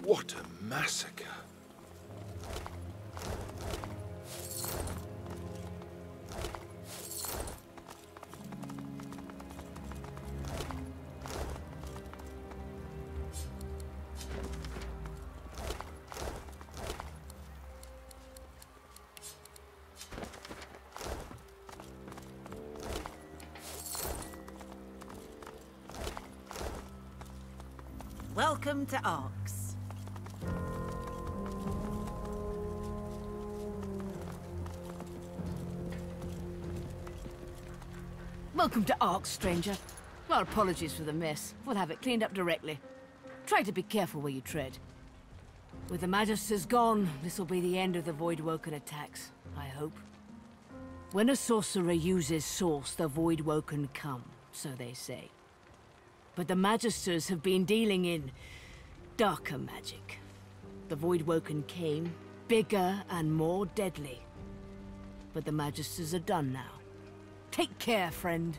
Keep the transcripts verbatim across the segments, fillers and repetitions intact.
What a massacre. Welcome to Arx. Welcome to Arx, stranger. Our apologies for the mess. We'll have it cleaned up directly. Try to be careful where you tread. With the Magisters gone, this will be the end of the Voidwoken attacks, I hope. When a sorcerer uses Source, the Voidwoken come, so they say. But the Magisters have been dealing in darker magic. The Voidwoken came, bigger and more deadly. But the Magisters are done now. Take care, friend.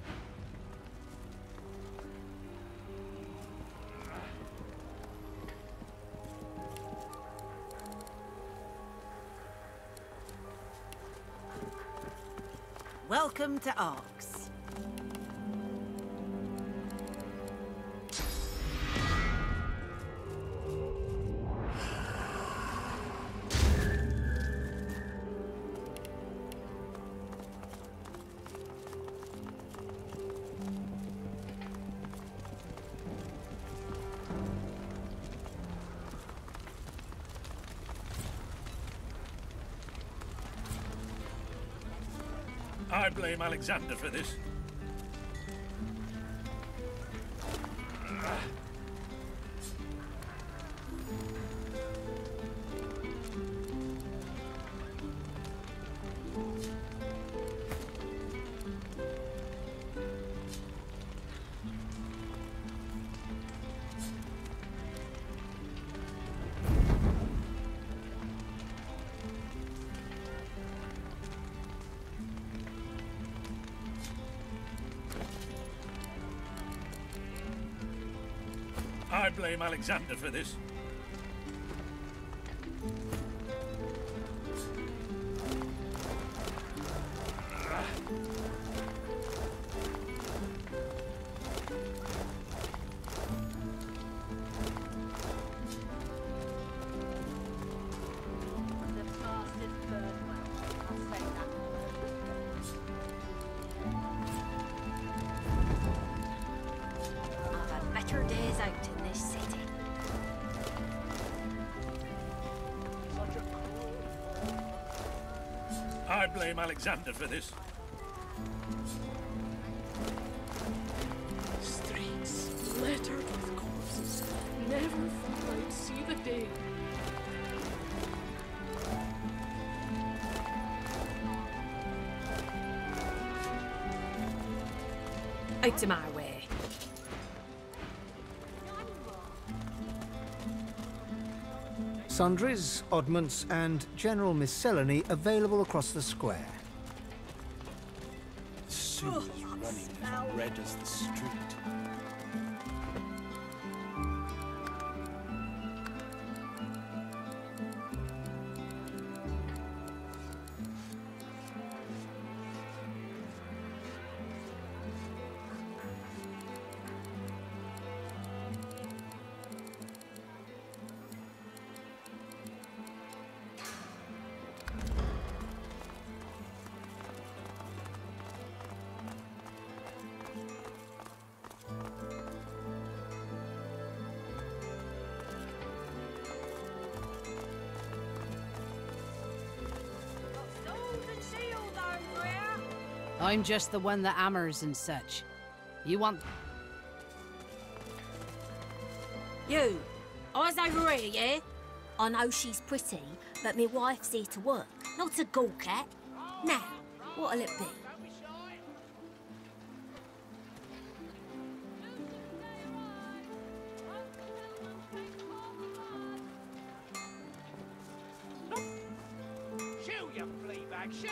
Welcome to Arx. I blame Alexander for this. I blame Alexander for this. Days out in this city. I blame Alexander for this. Streets littered with corpses. Never thought I'd see the day. Out of my way. Sundries, oddments, and general miscellany available across the square. The sewer's running as red as the street. I'm just the one that hammers and such. You want... You, eyes over here, yeah? I know she's pretty, but me wife's here to work, not a gawk at. Now, what'll it be? Shoo, you flea bag, shoo!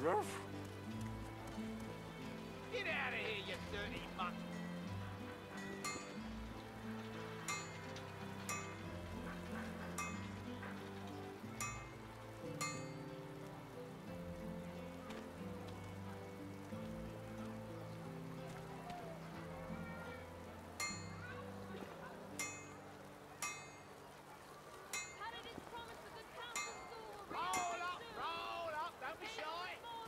Get out of here, you dirty mutt! Roll up, roll up, don't be shy!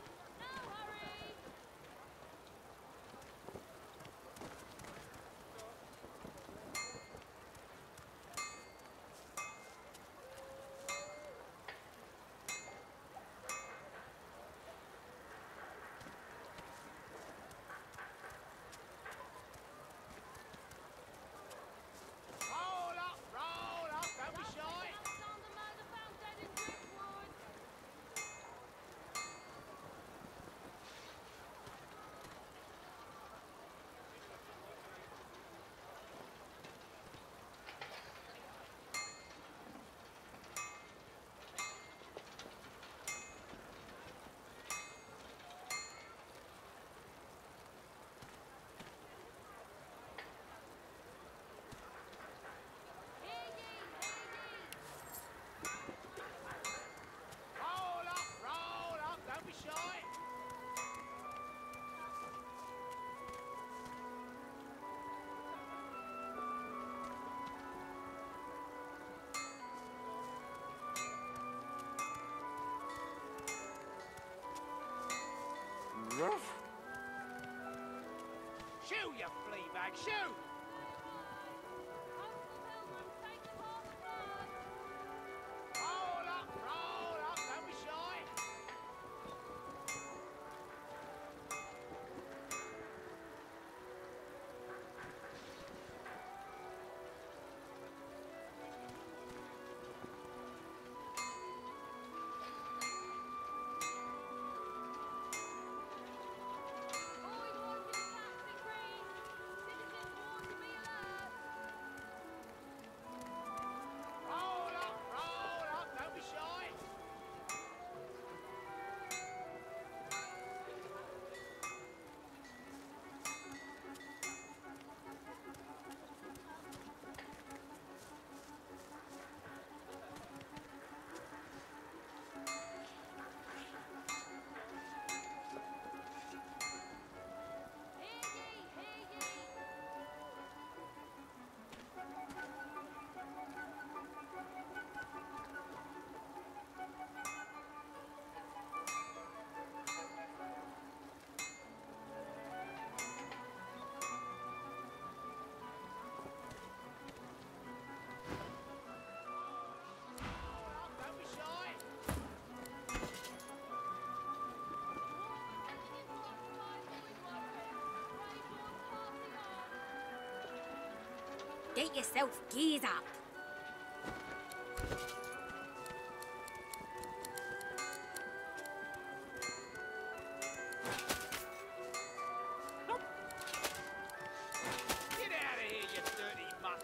Roll up, roll up, don't be shy! Roll up, roll up, don't be shy! Shoo, you flea bag, shoo! Roll up, roll up, don't be shy! Roll up, roll up, don't be shy! Roll up, don't be shy! Get yourself geared up. Get out of here, you dirty mutt!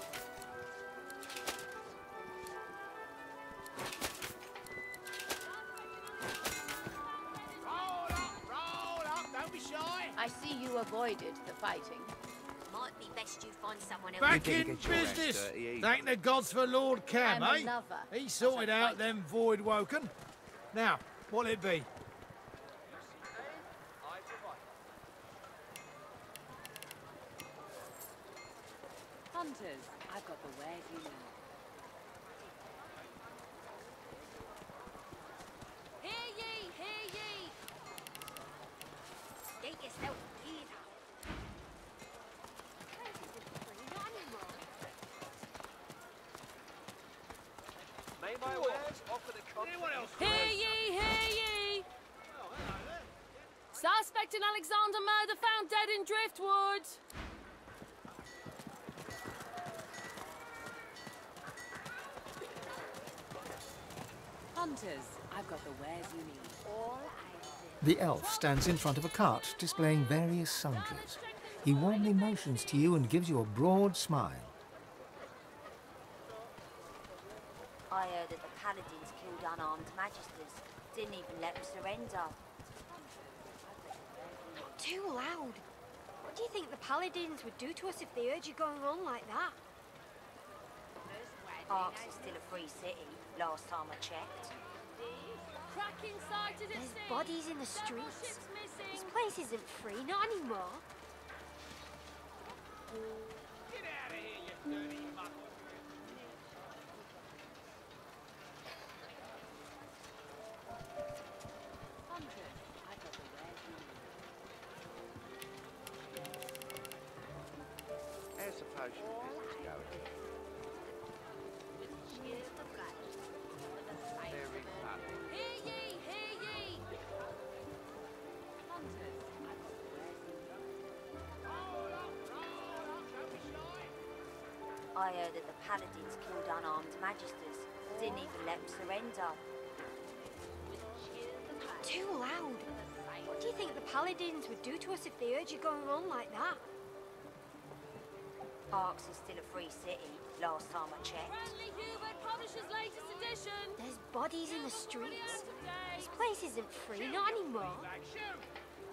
Roll up, roll up, don't be shy! I see you avoided the fighting. Might be best you find someone else. Back in business. Thank the gods for Lord Cam, I'm a eh? lover, He not sorted a out fighter. them void woken. Now, what'll it be? Hunters, I've got the wares you need. Hear ye, hear ye! Get yourself geared up. May my wares offer the country... Anyone else? Hear ye, hear ye! Suspect in Alexander murder found dead in Driftwood. Hunters, I've got the wares you need. All I The elf stands in front of a cart displaying various sundries. He warmly motions to you and gives you a broad smile. I heard that the paladins killed unarmed magisters. Didn't even let them surrender. Too loud. What do you think the Paladins would do to us if they heard you going on like that? Arx is still a free city, last time I checked. Cracking sighted at There's sea. bodies in the Several streets. ships missing. This place isn't free, not anymore. Get out of here, you dirty muck. Hunters, I've got the wares you need. How's the potion business going? Very funny. Hear ye, hear ye. Hunters, I've got the wares you need. Roll up, roll up, don't be shy. I heard that the Paladins killed unarmed magisters. Didn't even let them surrender. Too loud. What do you think the Paladins would do to us if they heard you going on like that? Arx is still a free city, last time I checked. Friendly Hubert publishes latest edition. There's bodies in the streets. This place isn't free, not anymore. Like, shoot.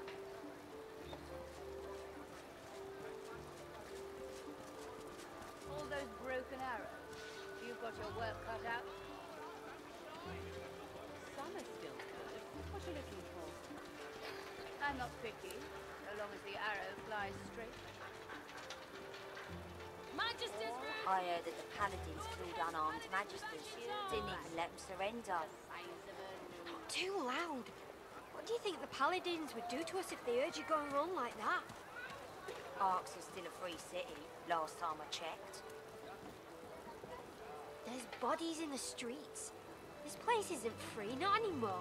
All those broken arrows. You've got your work cut out. Some are still good. What are you looking for? I'm not picky, so long as the arrow flies straight. Majesty's route. I heard that the Paladins killed unarmed magisters. Didn't even let them surrender. Too loud. What do you think the Paladins would do to us if they heard you going on like that? Arx is still a free city, last time I checked. There's bodies in the streets. This place isn't free, not anymore.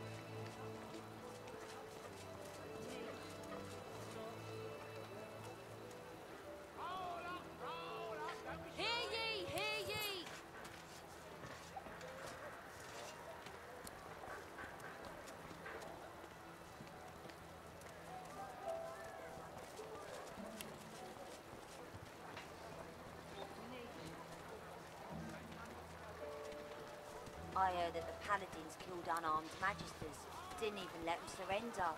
Roll up, roll up, don't be shy. Hear ye, hear ye. I heard that the Paladins killed unarmed magisters. Didn't even let them surrender.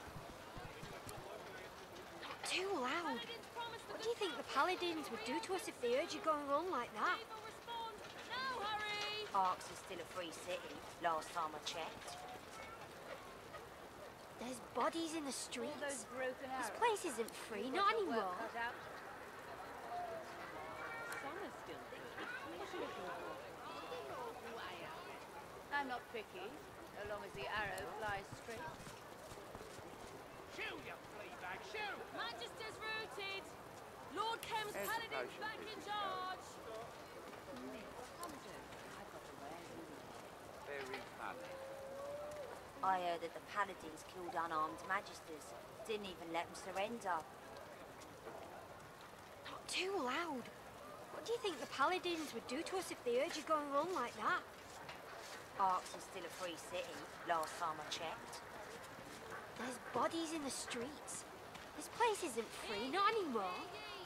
Too loud. Paladins promise the What do you think the Paladins would do to us if they heard you going on like that? people respond. No hurry. Arx is still a free city, last time I checked. There's bodies in the All streets. those broken This arrows. place isn't free, You've not got your anymore. work cut out. Some are still good. What are you looking for? I'm not picky, so long as the arrow flies straight. Shoot, you flea bag, shoot. Majesty's routed. Lord Kem's How's the Paladins potion back in business charge. Hunters, I've got the wares you need. Very funny. I heard that the Paladins killed unarmed magisters. Didn't even let them surrender. Too loud. What do you think the Paladins would do to us if they heard you going on like that? Arx is still a free city, last time I checked. There's bodies in the streets. This place isn't free, not anymore.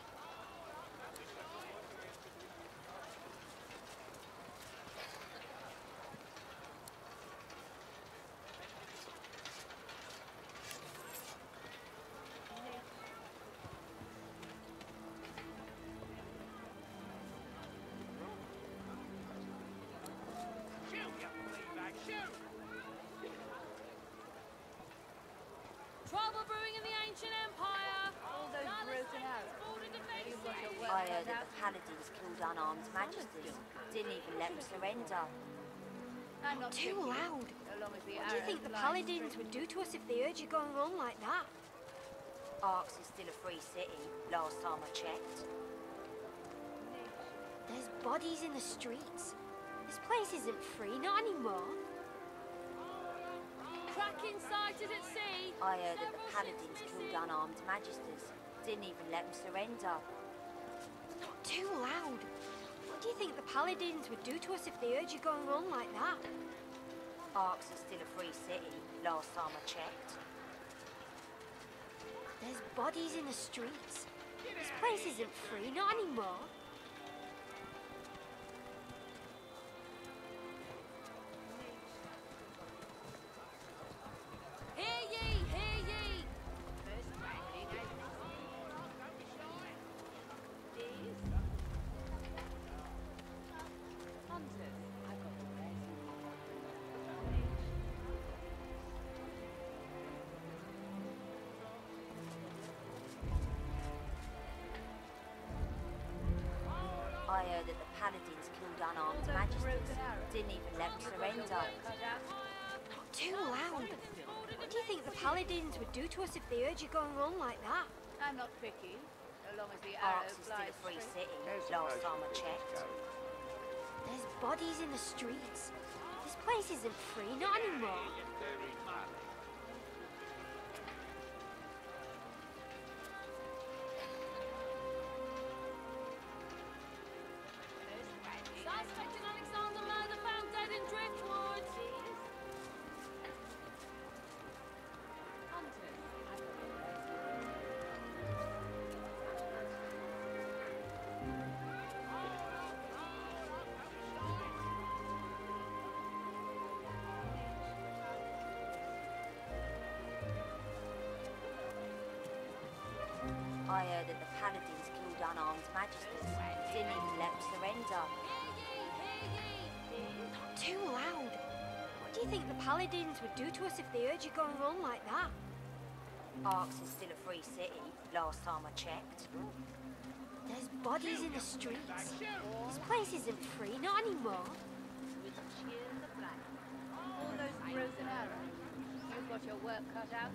Shoot, you flea bag, shoot. Trouble brewing in the ancient empire. All those broken arrows. You've got your work I cut heard that out. the Paladins killed unarmed magisters. Didn't even let them surrender. I'm not Too picky, loud. so long as the What do you arrow think the flies Paladins straight. would do to us if they heard you going on like that? Arx is still a free city, last time I checked. There's bodies in the streets. This place isn't free, not anymore. Cracking sighted at sea. I heard that the Several Paladins ships killed missing. unarmed magisters. Didn't even let them surrender. Too loud. What do you think the Paladins would do to us if they heard you going on like that? Arx is still a free city, last time I checked. There's bodies in the streets. This place isn't free, not anymore. Hear ye, hear ye. First, I heard that the paladins killed unarmed magisters. Didn't even let them surrender. Not too loud. What do you think the paladins would do to us if they heard you going on like that? I'm not picky, so long as the arrow Arx is still flies a free straight. city, last time I checked. There's bodies in the streets. This place isn't free, not anymore. Suspect in Alexander Murder found dead in Driftwood. I heard that the paladins killed unarmed magisters. Didn't even let them surrender. Not too loud. What do you think the paladins would do to us if they heard you going on like that? Arx is still a free city, last time I checked. There's bodies in the streets. This place isn't free, not anymore. All those broken arrows. You've got your work cut out.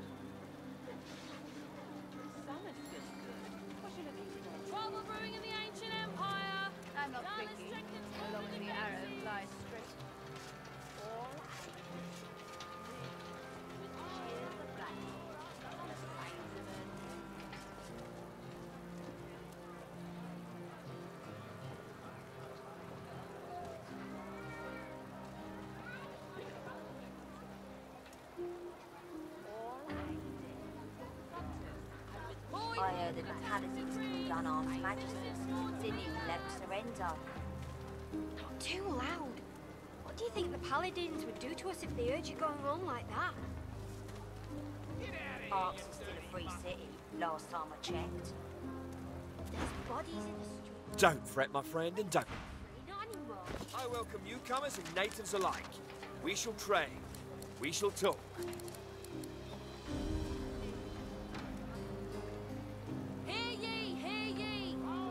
Summer's just good. What should it be for? Trouble brewing in the ancient empire. I'm not picky, so long as the arrow flies straight. All I heard that the paladins killed unarmed magisters. Didn't even let them surrender. Not too loud. What do you think the paladins would do to us if they heard you going on like that? Arx is still a free city, last time I checked. There's bodies in the streets. Don't fret, my friend, and don't. Not anymore. I welcome newcomers and natives alike. We shall trade. We shall talk. Hear ye, hear ye.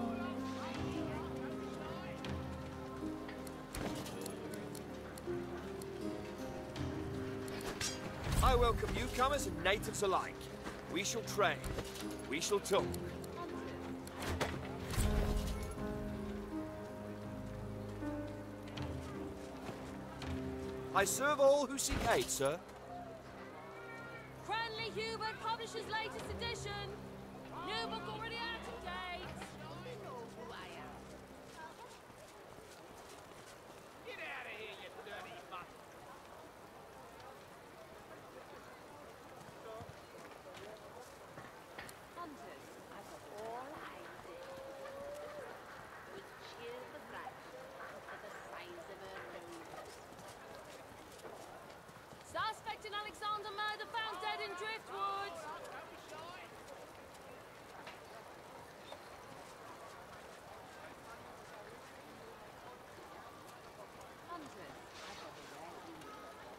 I welcome newcomers and natives alike. We shall trade. We shall talk. I serve all who seek aid, sir. Cranley Hubert publishes latest edition. New book already out of date. Get out of here, you dirty mutt! hunters. I've got all I did. With cheer the black for the size of a rose. Suspect in Alexander Murder found dead in Driftwood. Hunters. I've got a rare deal.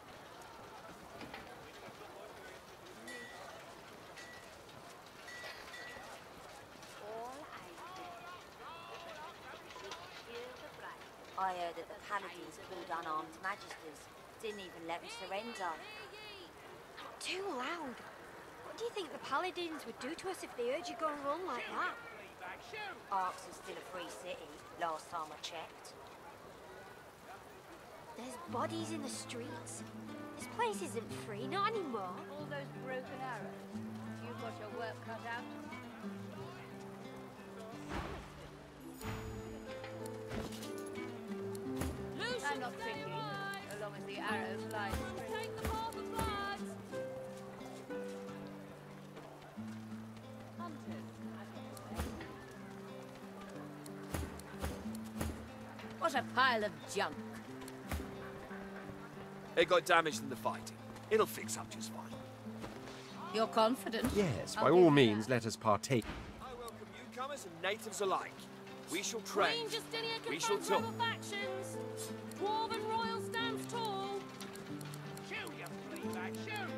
All I did. With cheer the black. I heard that the paladins killed unarmed magisters. Didn't even let them surrender. Not too loud. What do you think the paladins would do to us if they heard you going on like that? Arx is still a free city, last time I checked. There's bodies in the streets. This place isn't free, not anymore. All those broken arrows. You've got your work cut out. I'm not picky, so long as the arrow flies straight. Take the path of blood. Hunters. What a pile of junk. It got damaged in the fighting. It'll fix up just fine. You're confident? Yes, I'll by give all you means, that. let us partake. I welcome newcomers and natives alike. We shall trade. Queen Justinia We shall confronts rebel talk. factions. Dwarven royal stands tall. Shoot, you flea bag, shoot!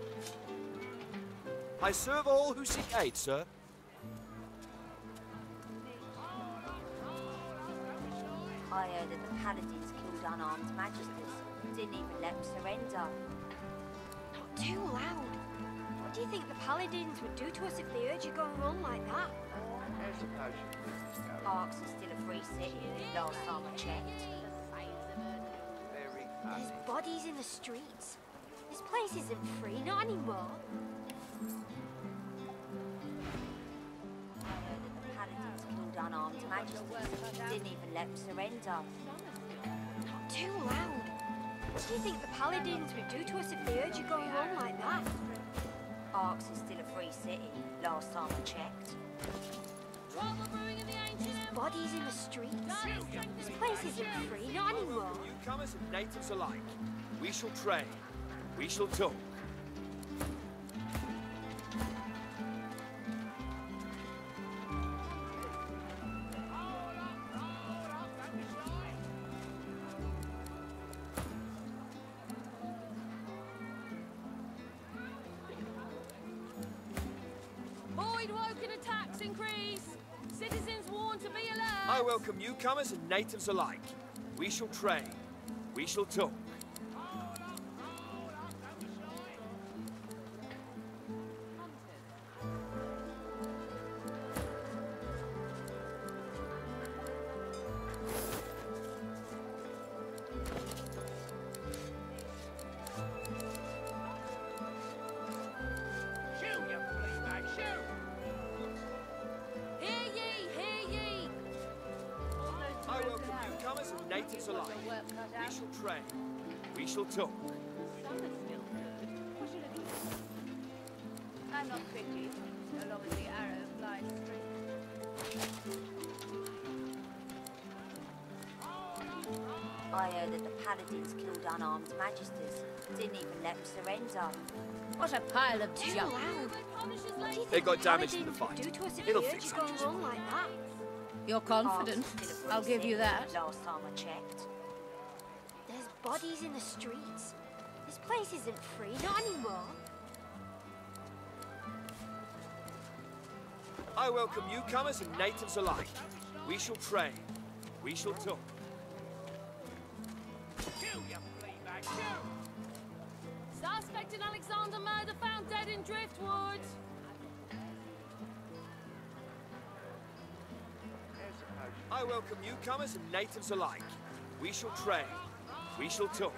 I serve all who seek aid, sir. heard that the paladins killed unarmed magisters. Didn't even let them surrender. Not too loud. What do you think the paladins would do to us if they heard you going on like that? I suppose you could go. Arx is still a free city, last time I checked. Very There's funny. bodies in the streets. This place isn't free, not anymore. I heard that the paladins killed unarmed magisters. Didn't even let them surrender. Not too loud. What do you think the paladins would do to us if they heard you going on like that? Arx is still a free city, last time I checked. There's bodies in the streets. This place isn't free, not anymore. Newcomers and natives alike. We shall trade. We shall talk. Void Woken attacks increase. Citizens warned to be alert. I welcome newcomers and natives alike. We shall trade. We shall talk. I welcome newcomers and natives alike. We shall trade. We shall talk. I'm not quickly, so long as the arrow flies straight. I heard that the paladins killed unarmed magisters. Didn't even let them surrender. What a pile of Too junk. loud. What do you They think got the damaged in the paladins would fight. do to us if It'll they heard fix you up. going on like that? You're confident. Arx is still a free I'll give you city, that. last time I checked. There's bodies in the streets. This place isn't free, not anymore. I welcome newcomers and natives alike. We shall trade. We shall talk. Suspect in Alexander murder found dead in Driftwood. I welcome newcomers and natives alike. We shall trade. We shall talk.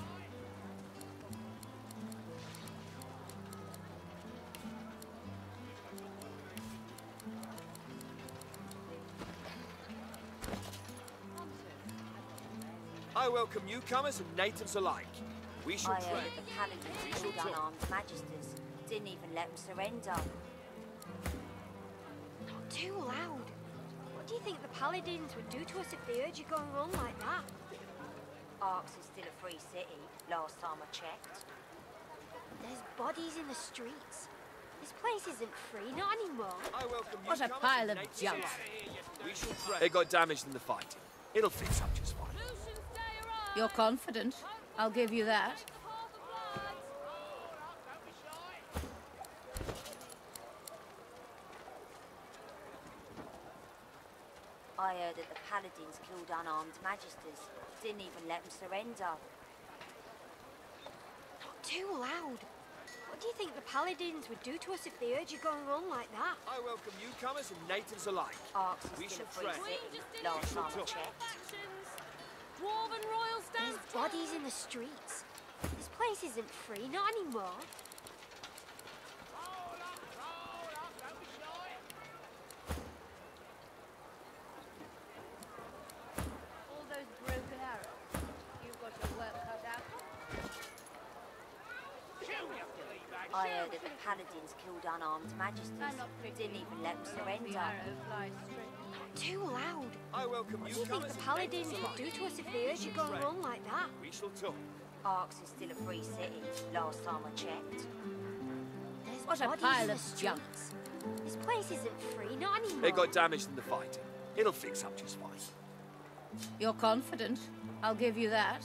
I welcome newcomers and natives alike. We shall I heard trade. that the paladins We killed shall talk. unarmed magisters. Didn't even let them surrender. Not too loud. What do you think the paladins would do to us if they heard you going on like that? Arx is still a free city, last time I checked. There's bodies in the streets. This place isn't free, not anymore. I welcome What a newcomers pile and of natives junk. alike. We shall trade. They got damaged in the fight. It'll fix up just fine. You're confident. I'll give you that. I heard that the paladins killed unarmed magisters. Didn't even let them surrender. Not too loud. What do you think the paladins would do to us if they heard you going on like that? I welcome newcomers and natives alike. Arx We is still shall a free trade. city, last time I checked. Dwarven royal stands. There's bodies in the streets. This place isn't free, not anymore. All those broken arrows. You've got your work cut out. I heard that the paladins killed unarmed magisters. I'm not quickly. Didn't even let them The surrender. arrow flies straight. Not too loud. I welcome What do you think newcomers the and paladins natives would do alike. to us if they heard you going on like that? We shall talk. Arx is still a free city, last time I checked. There's What a bodies pile in the of junk. streets. This place isn't free, not anymore. They got damaged in the fight. It'll fix up just fine. You're confident. I'll give you that.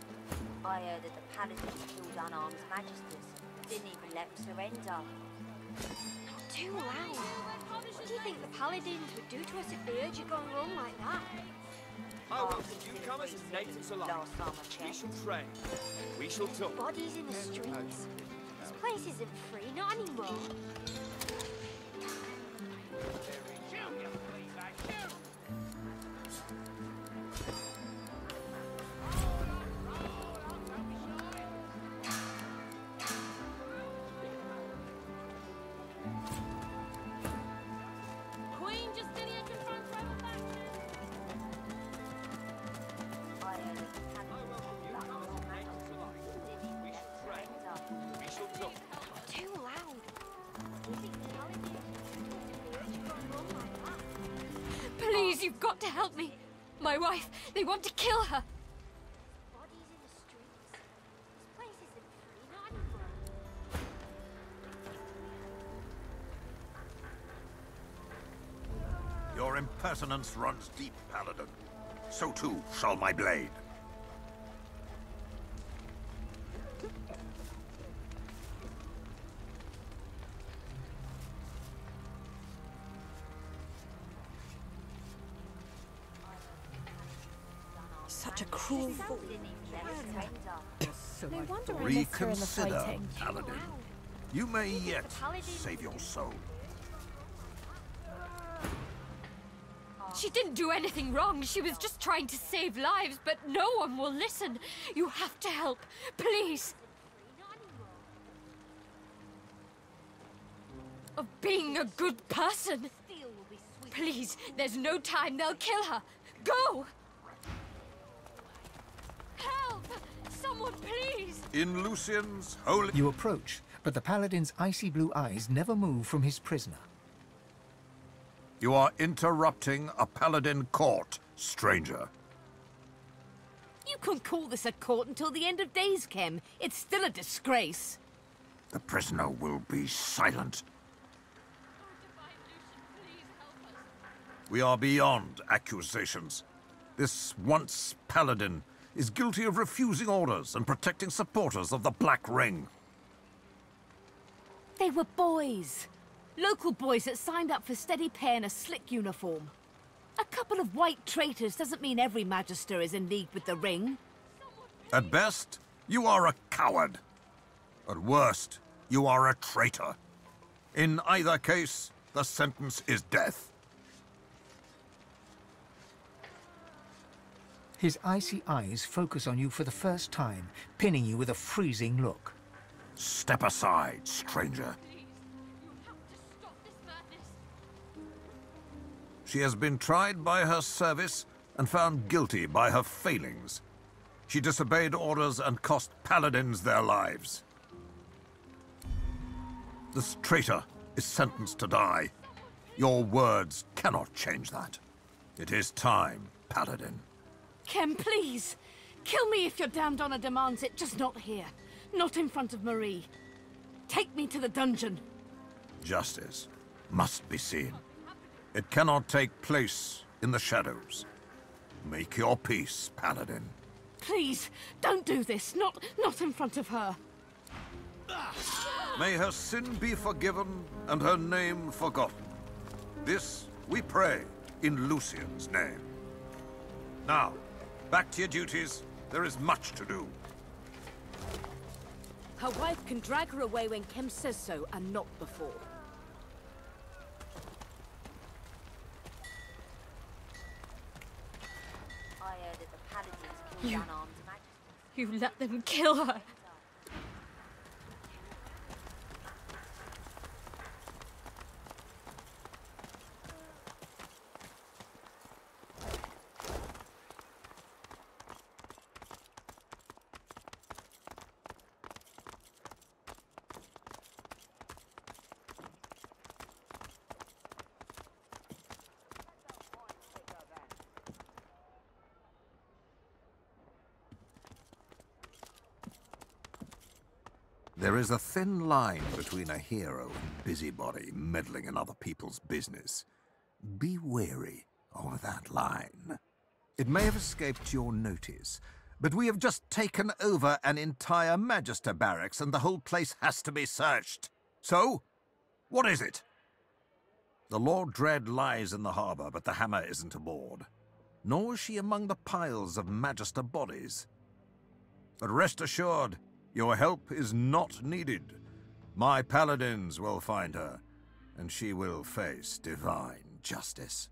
I heard that the paladins killed unarmed magisters. Didn't even let them surrender. Not too loud. What do you think the Paladins would do to us if they heard you going wrong like that? I welcome newcomers and natives alike. We shall train. We shall talk. Bodies in the streets. This place isn't free, not anymore. Queen Justinia confronts rebel faction. We shall talk. Not too loud. What do you think the Paladins would do to us if they heard you going wrong like that? Please, you've got to help me. My wife, they want to kill her. Bodies in the streets. This place isn't free, not anymore. Your impertinence runs deep, Paladin. So too shall my blade. Such a cruel fool. So No wonder I missed her in the Reconsider, fighting. Paladin. You may yet save your soul. She didn't do anything wrong. She was just trying to save lives, but no one will listen. You have to help. Please. Of being a good person. Please, there's no time. They'll kill her. Go! Help! Someone, please! In Lucian's holy... You approach, but the Paladin's icy blue eyes never move from his prisoner. You are interrupting a Paladin court, stranger. You can call this a court until the end of days, Kem. It's still a disgrace. The prisoner will be silent. We are beyond accusations. This once Paladin is guilty of refusing orders and protecting supporters of the Black Ring. They were boys. Local boys that signed up for steady pay in a slick uniform. A couple of white traitors doesn't mean every Magister is in league with the Ring. At best, you are a coward. At worst, you are a traitor. In either case, the sentence is death. His icy eyes focus on you for the first time, pinning you with a freezing look. Step aside, stranger. She has been tried by her service and found guilty by her failings. She disobeyed orders and cost Paladins their lives. This traitor is sentenced to die. Your words cannot change that. It is time, Paladin. Kem, please. Kill me if your damned honor demands it, just not here. Not in front of Marie. Take me to the dungeon. Justice must be seen. It cannot take place in the shadows. Make your peace, Paladin. Please, don't do this. Not, not in front of her. May her sin be forgiven and her name forgotten. This we pray in Lucian's name. Now, back to your duties. There is much to do. Her wife can drag her away when Kem says so, and not before. I heard that the Paladins killed You- unarmed magistrates. You let them kill her. There is a thin line between a hero and busybody meddling in other people's business. Be wary of that line. It may have escaped your notice, but we have just taken over an entire Magister barracks and the whole place has to be searched. So, What is it? The Lord Dread lies in the harbour, but the hammer isn't aboard. Nor is she among the piles of Magister bodies. But rest assured, your help is not needed. My paladins will find her, and she will face divine justice.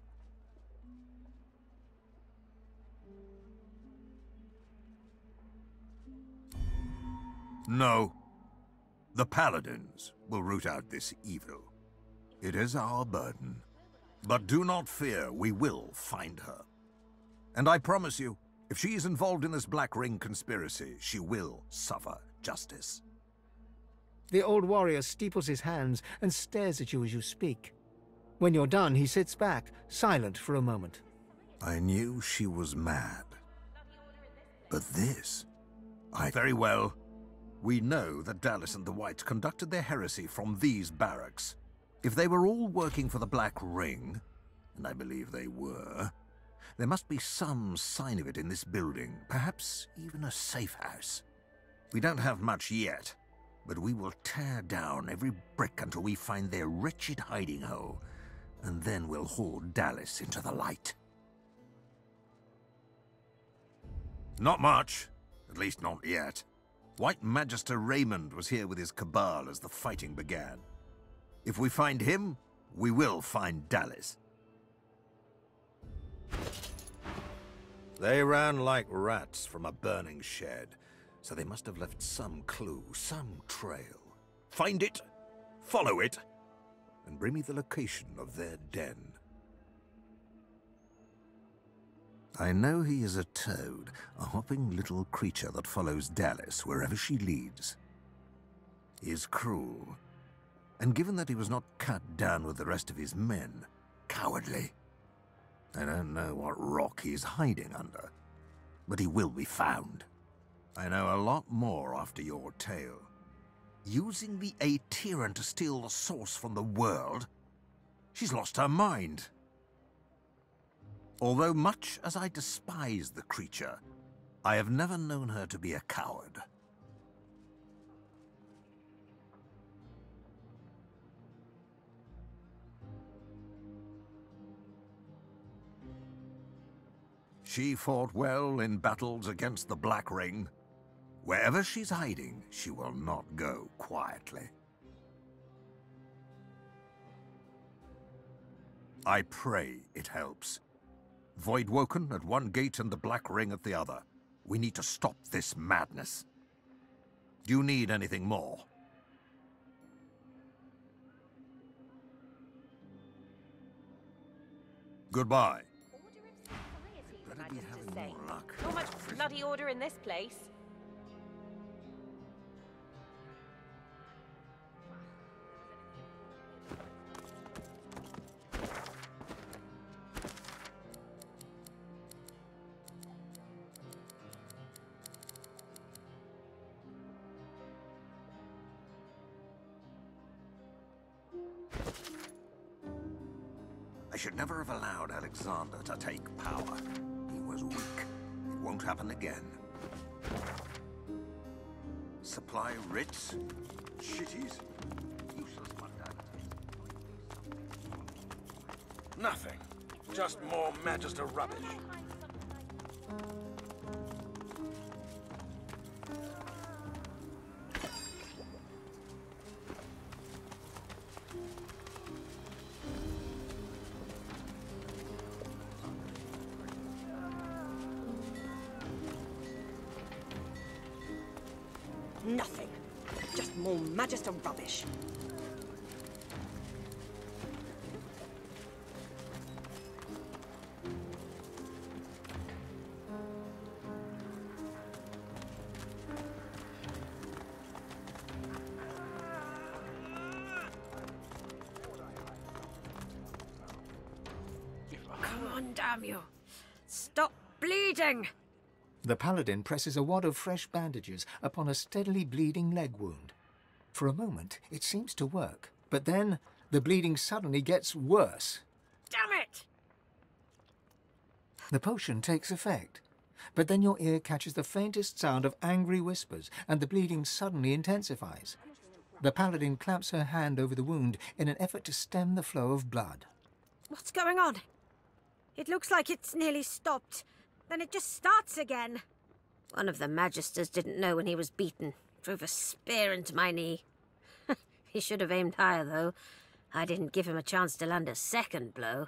No. The paladins will root out this evil. It is our burden. But do not fear, we will find her. And I promise you, if she is involved in this Black Ring conspiracy, she will suffer justice. The old warrior steeples his hands and stares at you as you speak. When you're done, he sits back, silent for a moment. I knew she was mad. But this... I... Very well. We know that Dallis and the Whites conducted their heresy from these barracks. If they were all working for the Black Ring, and I believe they were, there must be some sign of it in this building, perhaps even a safe house. We don't have much yet, but we will tear down every brick until we find their wretched hiding hole, and then we'll haul Dallis into the light. Not much, at least not yet. White Magister Raymond was here with his cabal as the fighting began. If we find him, we will find Dallis. They ran like rats from a burning shed, so they must have left some clue, some trail. Find it, follow it, and bring me the location of their den. I know he is a toad, a hopping little creature that follows Dallis wherever she leads. He is cruel, and given that he was not cut down with the rest of his men, cowardly. I don't know what rock he's hiding under, but he will be found. I know a lot more after your tale. Using the Aetheran to steal the source from the world? She's lost her mind. Although much as I despise the creature, I have never known her to be a coward. She fought well in battles against the Black Ring. Wherever she's hiding, she will not go quietly. I pray it helps. Voidwoken at one gate and the Black Ring at the other. We need to stop this madness. Do you need anything more? Goodbye. Better be having more luck. Not much bloody order in this place. I should never have allowed Alexander to take power. He was weak. It won't happen again. Supply writs? Shitties? Useless mundanity. Nothing. Just more Magister rubbish. Nothing. Just more Magister rubbish. Come on, damn you. Stop bleeding! The paladin presses a wad of fresh bandages upon a steadily bleeding leg wound. For a moment, it seems to work, but then the bleeding suddenly gets worse. Damn it! The potion takes effect, but then your ear catches the faintest sound of angry whispers, and the bleeding suddenly intensifies. The paladin claps her hand over the wound in an effort to stem the flow of blood. What's going on? It looks like it's nearly stopped. Then it just starts again. One of the Magisters didn't know when he was beaten. Drove a spear into my knee. He should have aimed higher, though. I didn't give him a chance to land a second blow.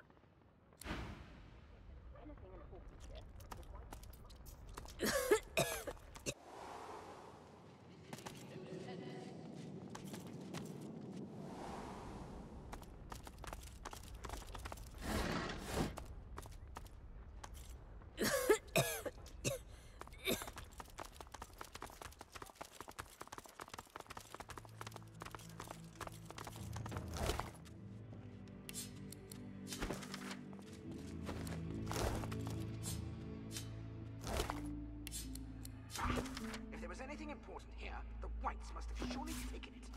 If there was anything important here, the Whites must have surely taken it.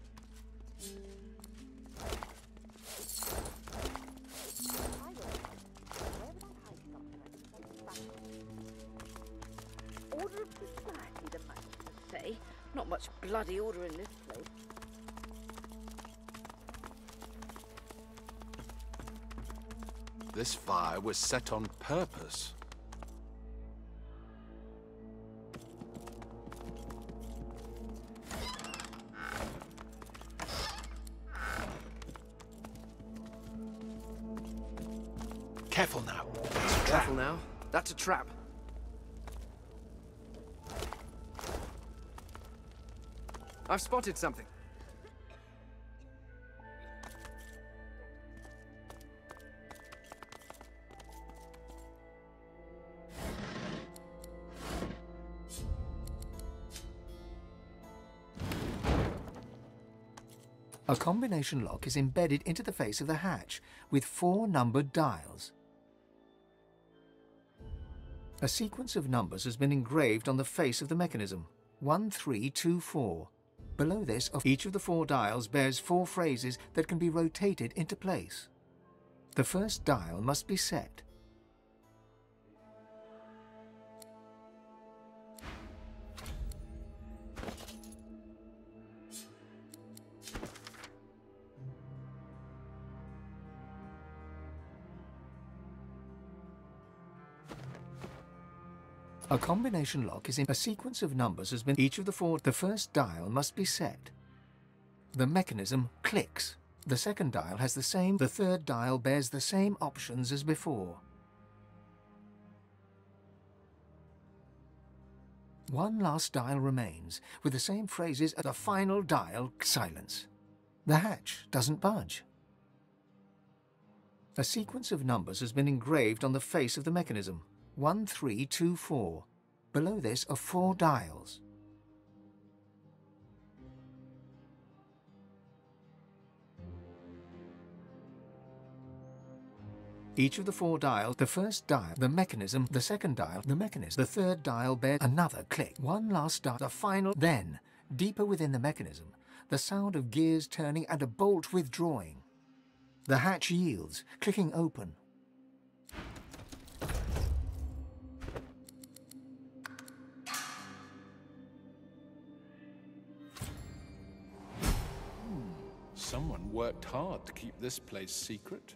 Order of society, the Magisters say. Not much bloody order in this place. This fire was set on purpose. Careful now. Careful now. That's a trap. I've spotted something. A combination lock is embedded into the face of the hatch with four numbered dials. A sequence of numbers has been engraved on the face of the mechanism. one three two four. Below this, each of the four dials bears four phrases that can be rotated into place. The first dial must be set. A combination lock is in a sequence of numbers has been each of the four. The first dial must be set. The mechanism clicks. The second dial has the same. The third dial bears the same options as before. One last dial remains, with the same phrases as the final dial. Silence. The hatch doesn't budge. A sequence of numbers has been engraved on the face of the mechanism. one three two four. Below this are four dials. Each of the four dials, the first dial, the mechanism, the second dial, the mechanism, the third dial bears another click. One last dial, the final. Then, deeper within the mechanism, the sound of gears turning and a bolt withdrawing. The hatch yields, clicking open. Someone worked hard to keep this place secret.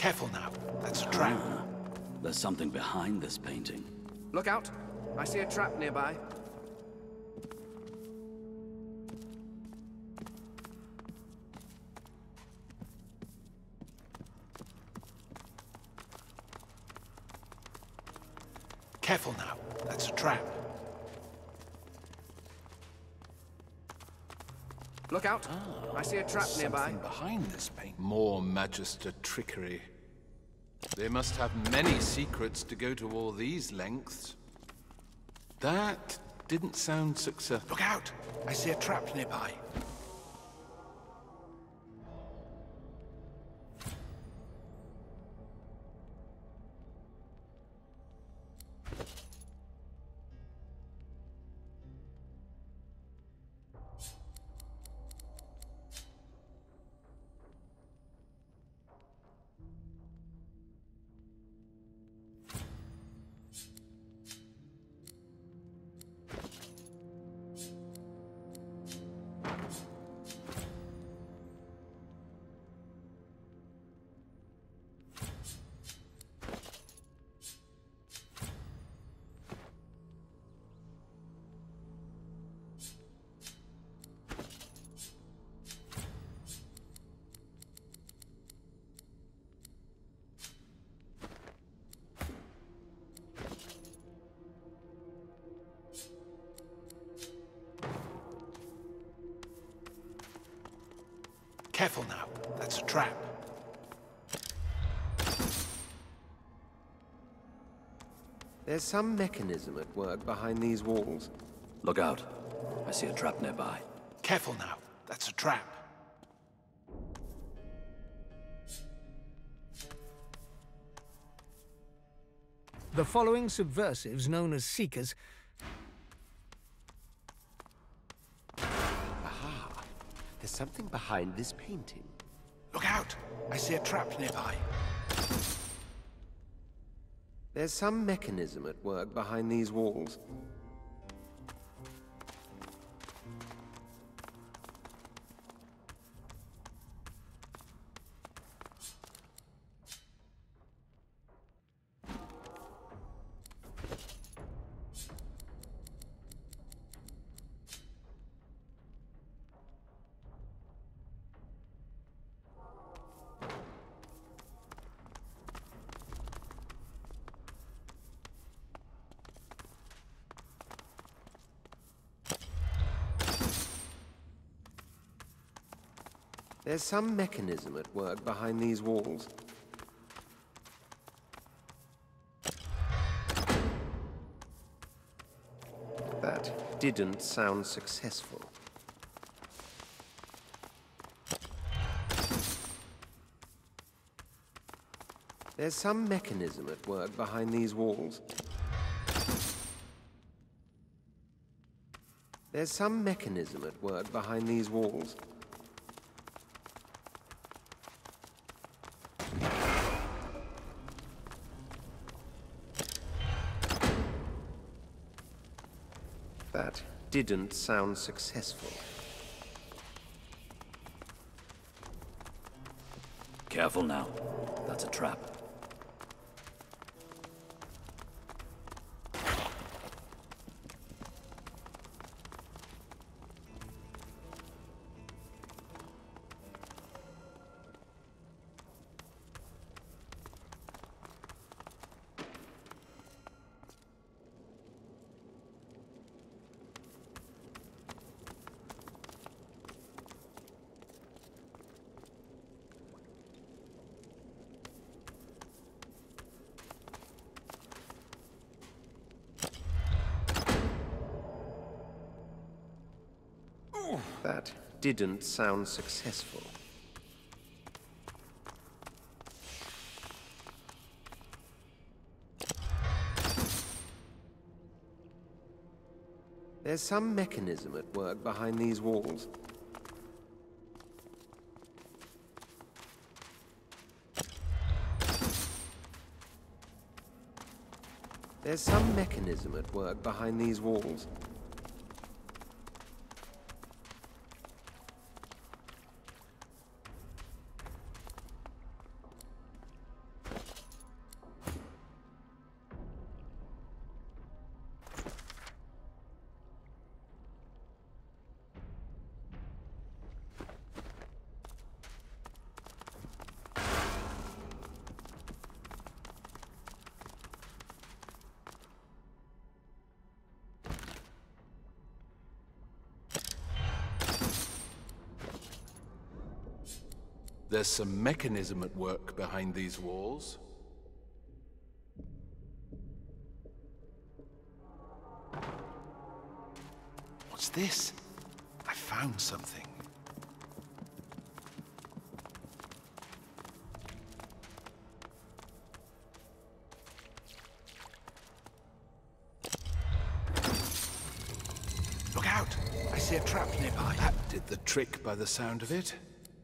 Careful now. That's a trap. Ah, there's something behind this painting. Look out! I see a trap nearby. Careful now. That's a trap. Look out! I see a trap There's nearby. something behind this paint. More Magister trickery. They must have many secrets to go to all these lengths. That didn't sound successful. Look out! I see a trap nearby. Careful now. That's a trap. There's some mechanism at work behind these walls. Look out. I see a trap nearby. Careful now. That's a trap. The following subversives, known as Seekers... Aha! There's something behind this painting. Look out! I see a trap nearby. There's some mechanism at work behind these walls. There's some mechanism at work behind these walls. That didn't sound successful. There's some mechanism at work behind these walls. There's some mechanism at work behind these walls. That didn't sound successful. Careful now. That's a trap. That didn't sound successful. There's some mechanism at work behind these walls. There's some mechanism at work behind these walls. There's some mechanism at work behind these walls. What's this? I found something. Look out! I see a trap nearby. That did the trick by the sound of it.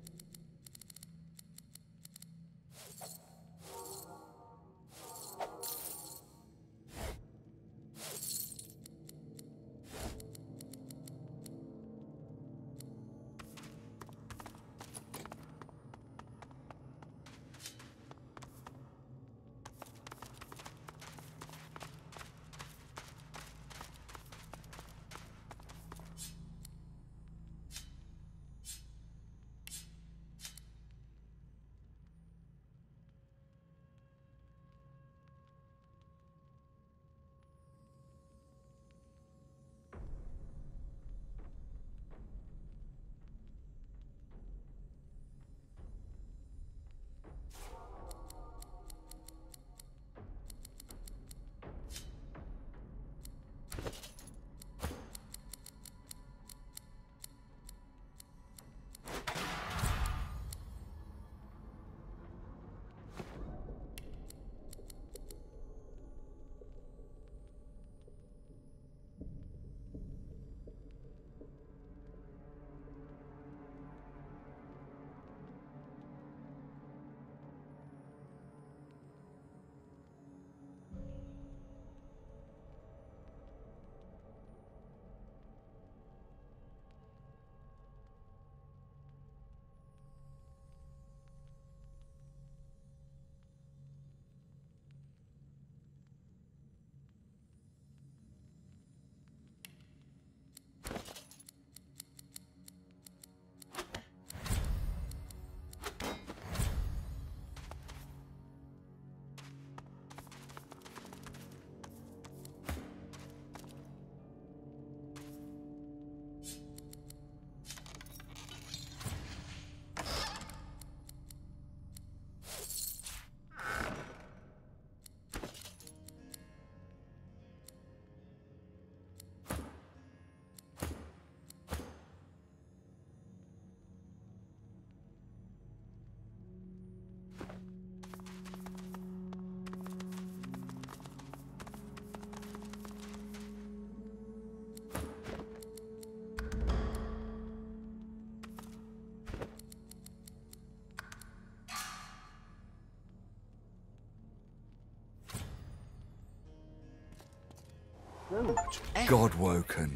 Godwoken.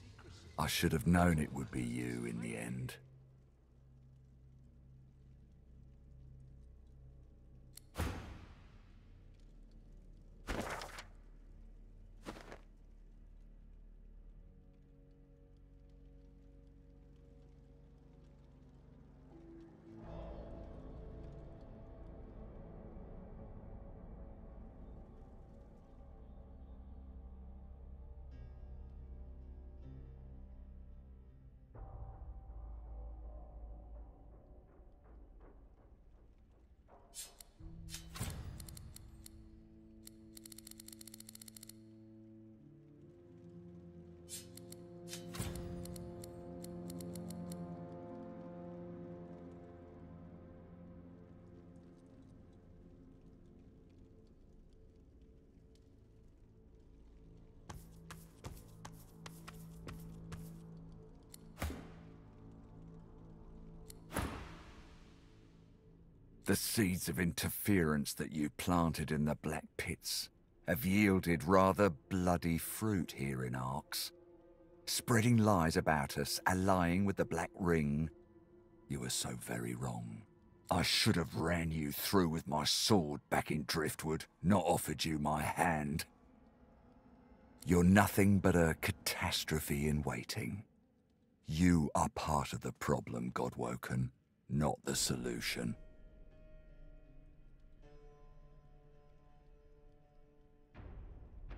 I should have known it would be you in the end. The seeds of interference that you planted in the Black Pits have yielded rather bloody fruit here in Arx. Spreading lies about us, allying with the Black Ring. You were so very wrong. I should have ran you through with my sword back in Driftwood, not offered you my hand. You're nothing but a catastrophe in waiting. You are part of the problem, Godwoken, not the solution.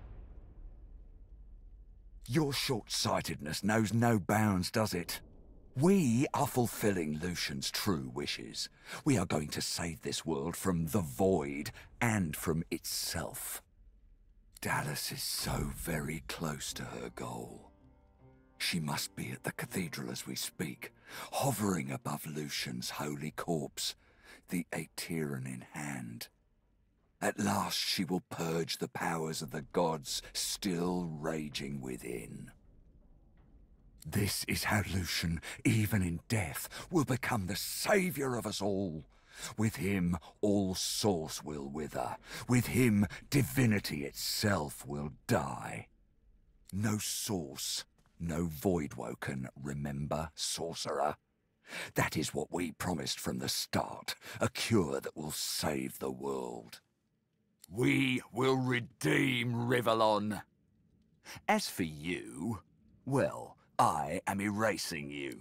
Your short-sightedness knows no bounds, does it? We are fulfilling Lucian's true wishes. We are going to save this world from the Void and from itself. Dallas is so very close to her goal. She must be at the cathedral as we speak, hovering above Lucian's holy corpse, the Aeteran in hand. At last she will purge the powers of the gods still raging within. This is how Lucian, even in death, will become the savior of us all. With him, all source will wither. With him, divinity itself will die. No source, no Voidwoken, remember, sorcerer? That is what we promised from the start, a cure that will save the world. We will redeem Rivellon. As for you, well, I am erasing you.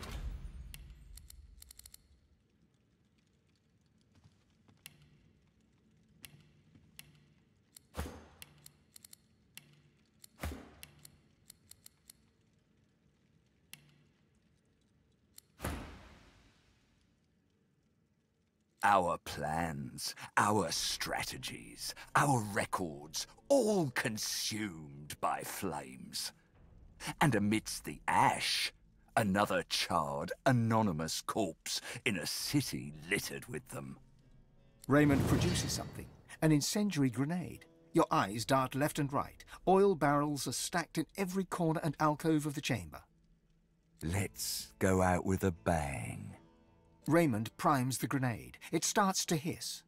Our plans, our strategies, our records, all consumed by flames. And amidst the ash, another charred, anonymous corpse in a city littered with them. Raymond produces something, an incendiary grenade. Your eyes dart left and right. Oil barrels are stacked in every corner and alcove of the chamber. Let's go out with a bang. Raymond primes the grenade. It starts to hiss.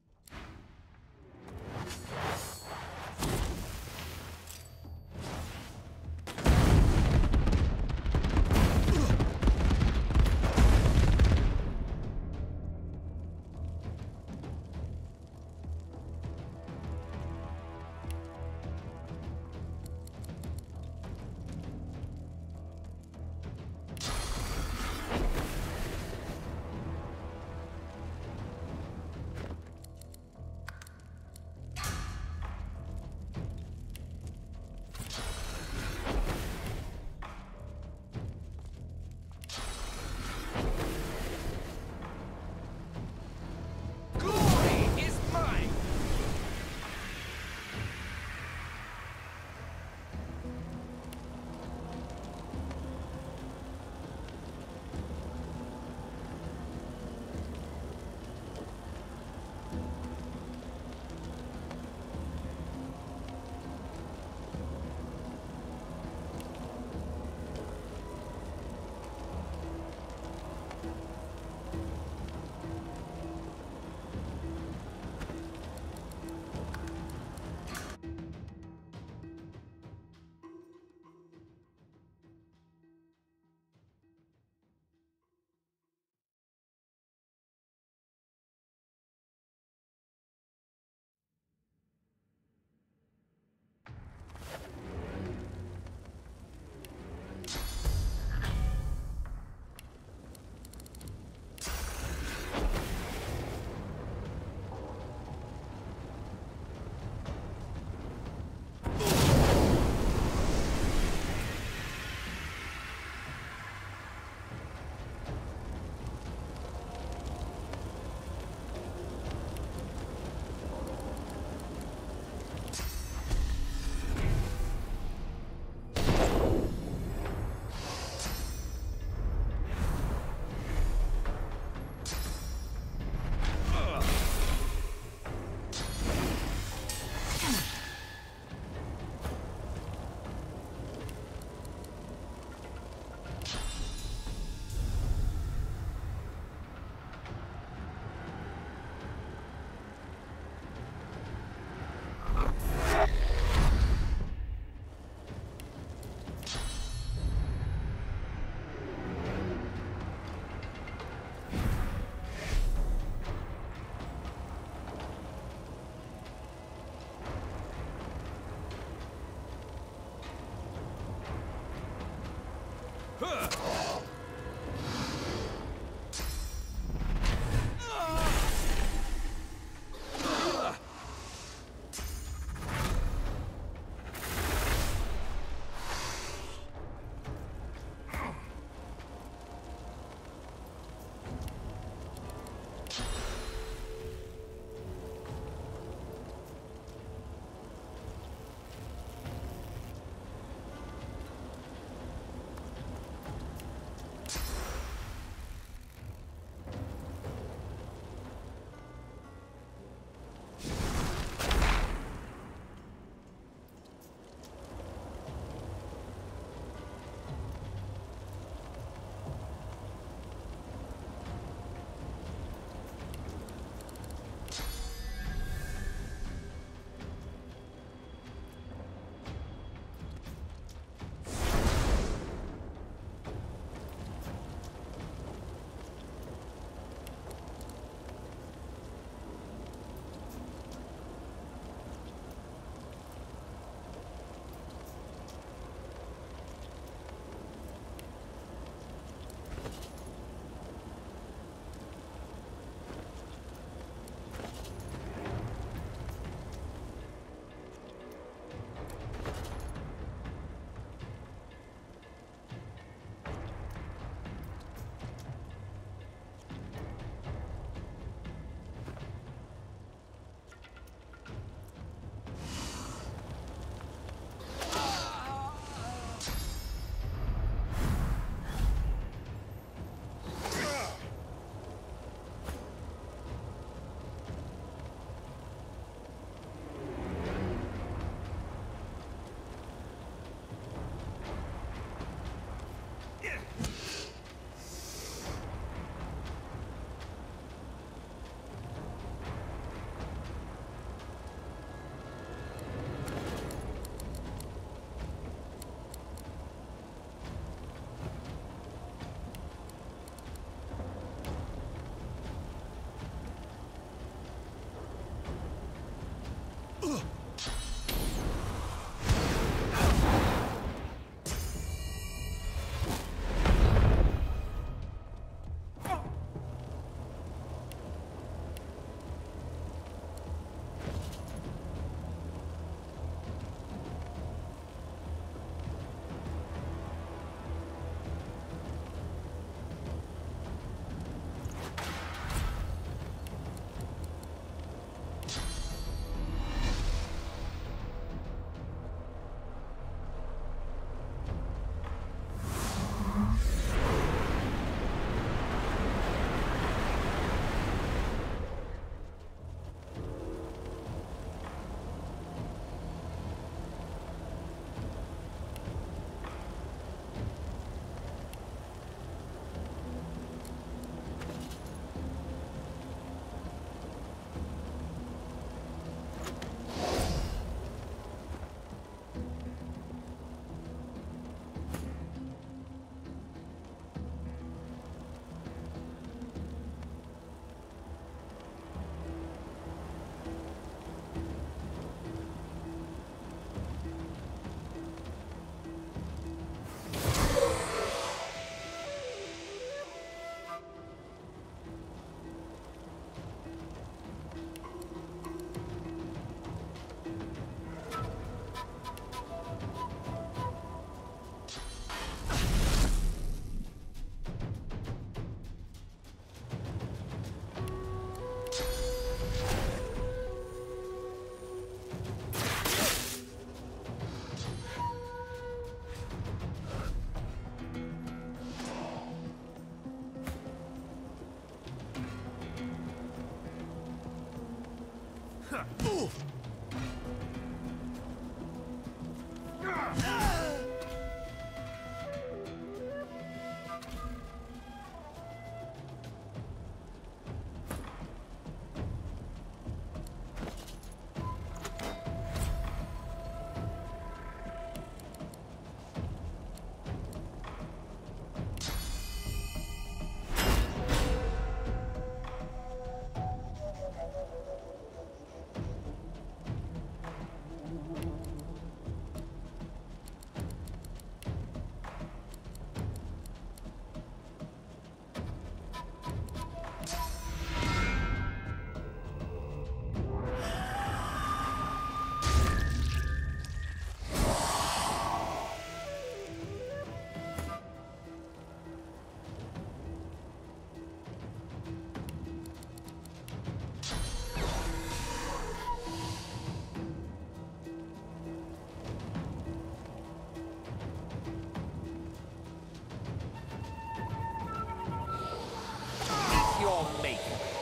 Your mate.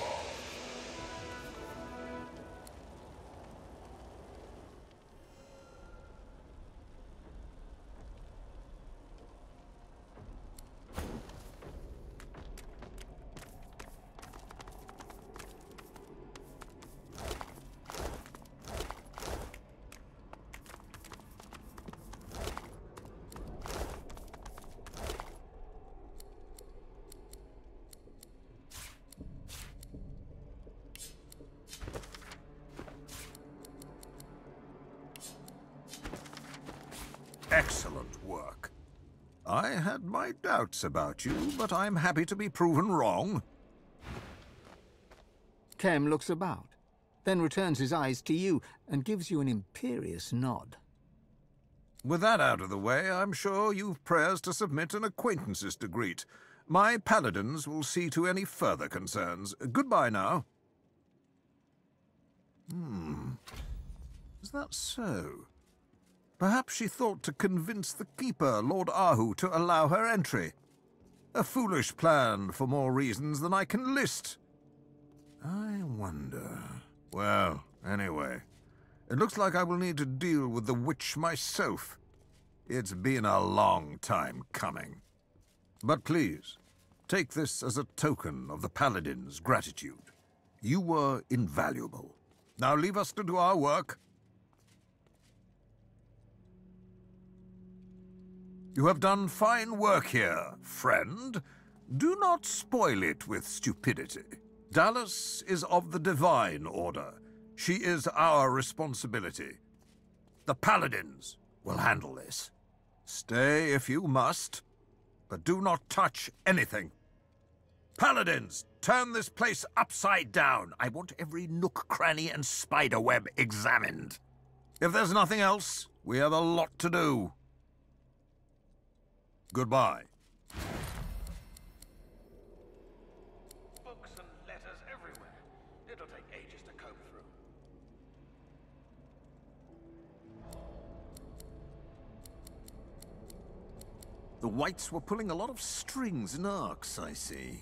Excellent work. I had my doubts about you, but I'm happy to be proven wrong. Tem looks about, then returns his eyes to you and gives you an imperious nod. With that out of the way, I'm sure you've prayers to submit and acquaintances to greet. My paladins will see to any further concerns. Goodbye now. Hmm. Is that so? Perhaps she thought to convince the Keeper, Lord Ahu, to allow her entry. A foolish plan for more reasons than I can list. I wonder... Well, anyway, it looks like I will need to deal with the witch myself. It's been a long time coming. But please, take this as a token of the Paladin's gratitude. You were invaluable. Now leave us to do our work. You have done fine work here, friend. Do not spoil it with stupidity. Dallas is of the Divine Order. She is our responsibility. The Paladins will handle this. Stay if you must, but do not touch anything. Paladins, turn this place upside down. I want every nook, cranny, and spiderweb examined. If there's nothing else, we have a lot to do. Goodbye. Books and letters everywhere. It'll take ages to comb through. The Whites were pulling a lot of strings in Arx, I see.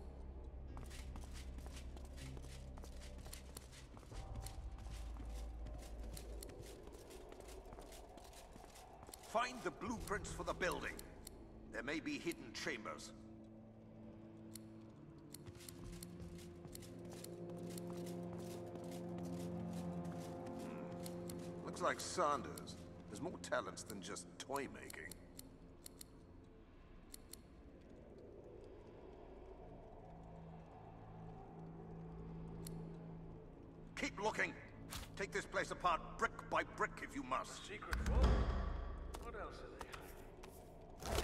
Find the blueprints for the building. There may be hidden chambers. Hmm. Looks like Sanders has more talents than just toy making. Keep looking. Take this place apart brick by brick if you must. The secret vault? What else are they hiding?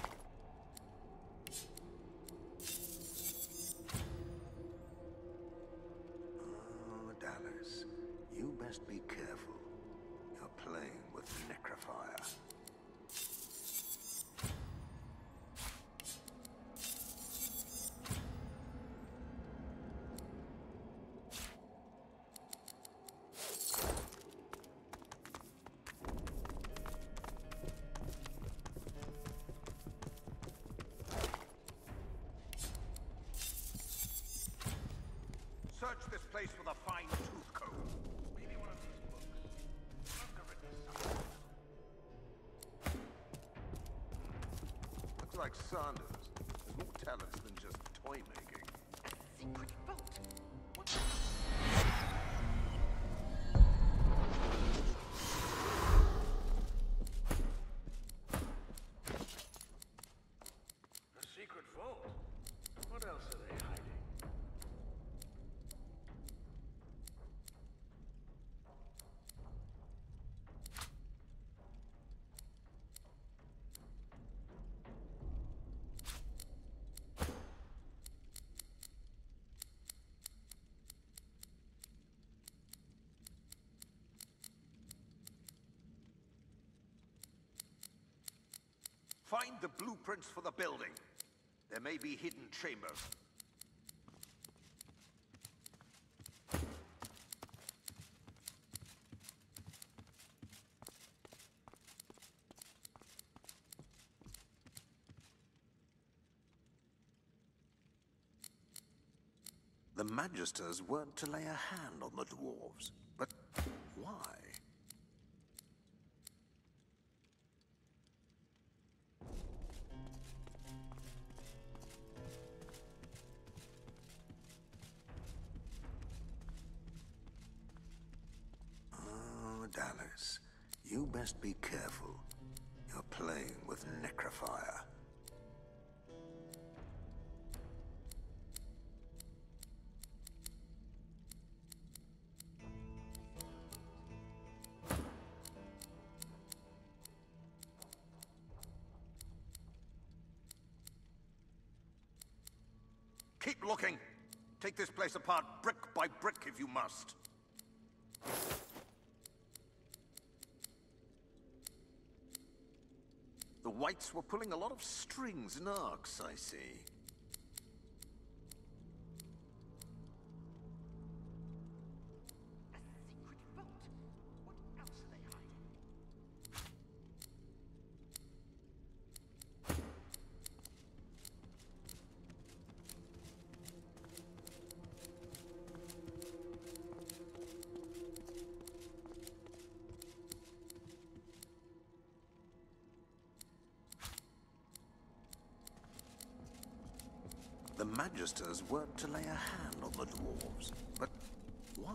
Oh, Dallas, you best be careful. You're playing with Necrofire. like Sanders has more talents than just toy making. A secret vault. What? A secret vault? What else are they hiding? Find the blueprints for the building. There may be hidden chambers. The Magisters weren't to lay a hand on the dwarves, but why? Dallas, you best be careful. You're playing with necrofire. Keep looking. Take this place apart brick by brick if you must. The Whites were pulling a lot of strings in Arx, I see. A secret vault. What else are they hiding? The Magisters weren't to lay a hand on the dwarves, but why?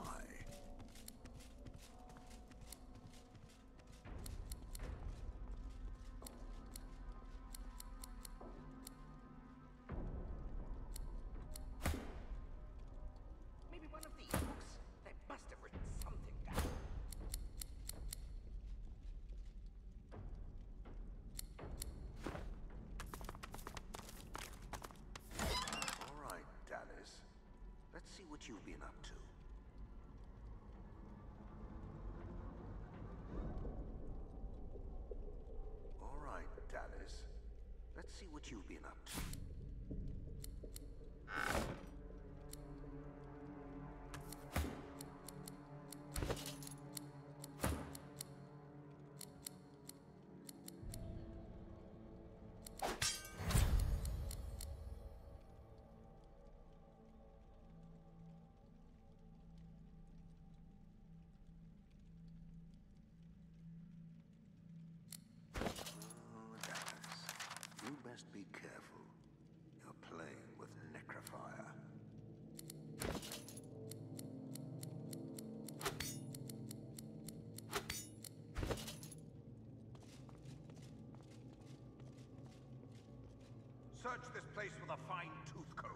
Maybe one of these books. They must have written something down. All right, Dallas. Let's see what you've been up to. All right, Dallas. Let's see what you've been up to. You best be careful. You're playing with necrofire. Search this place with a fine tooth comb.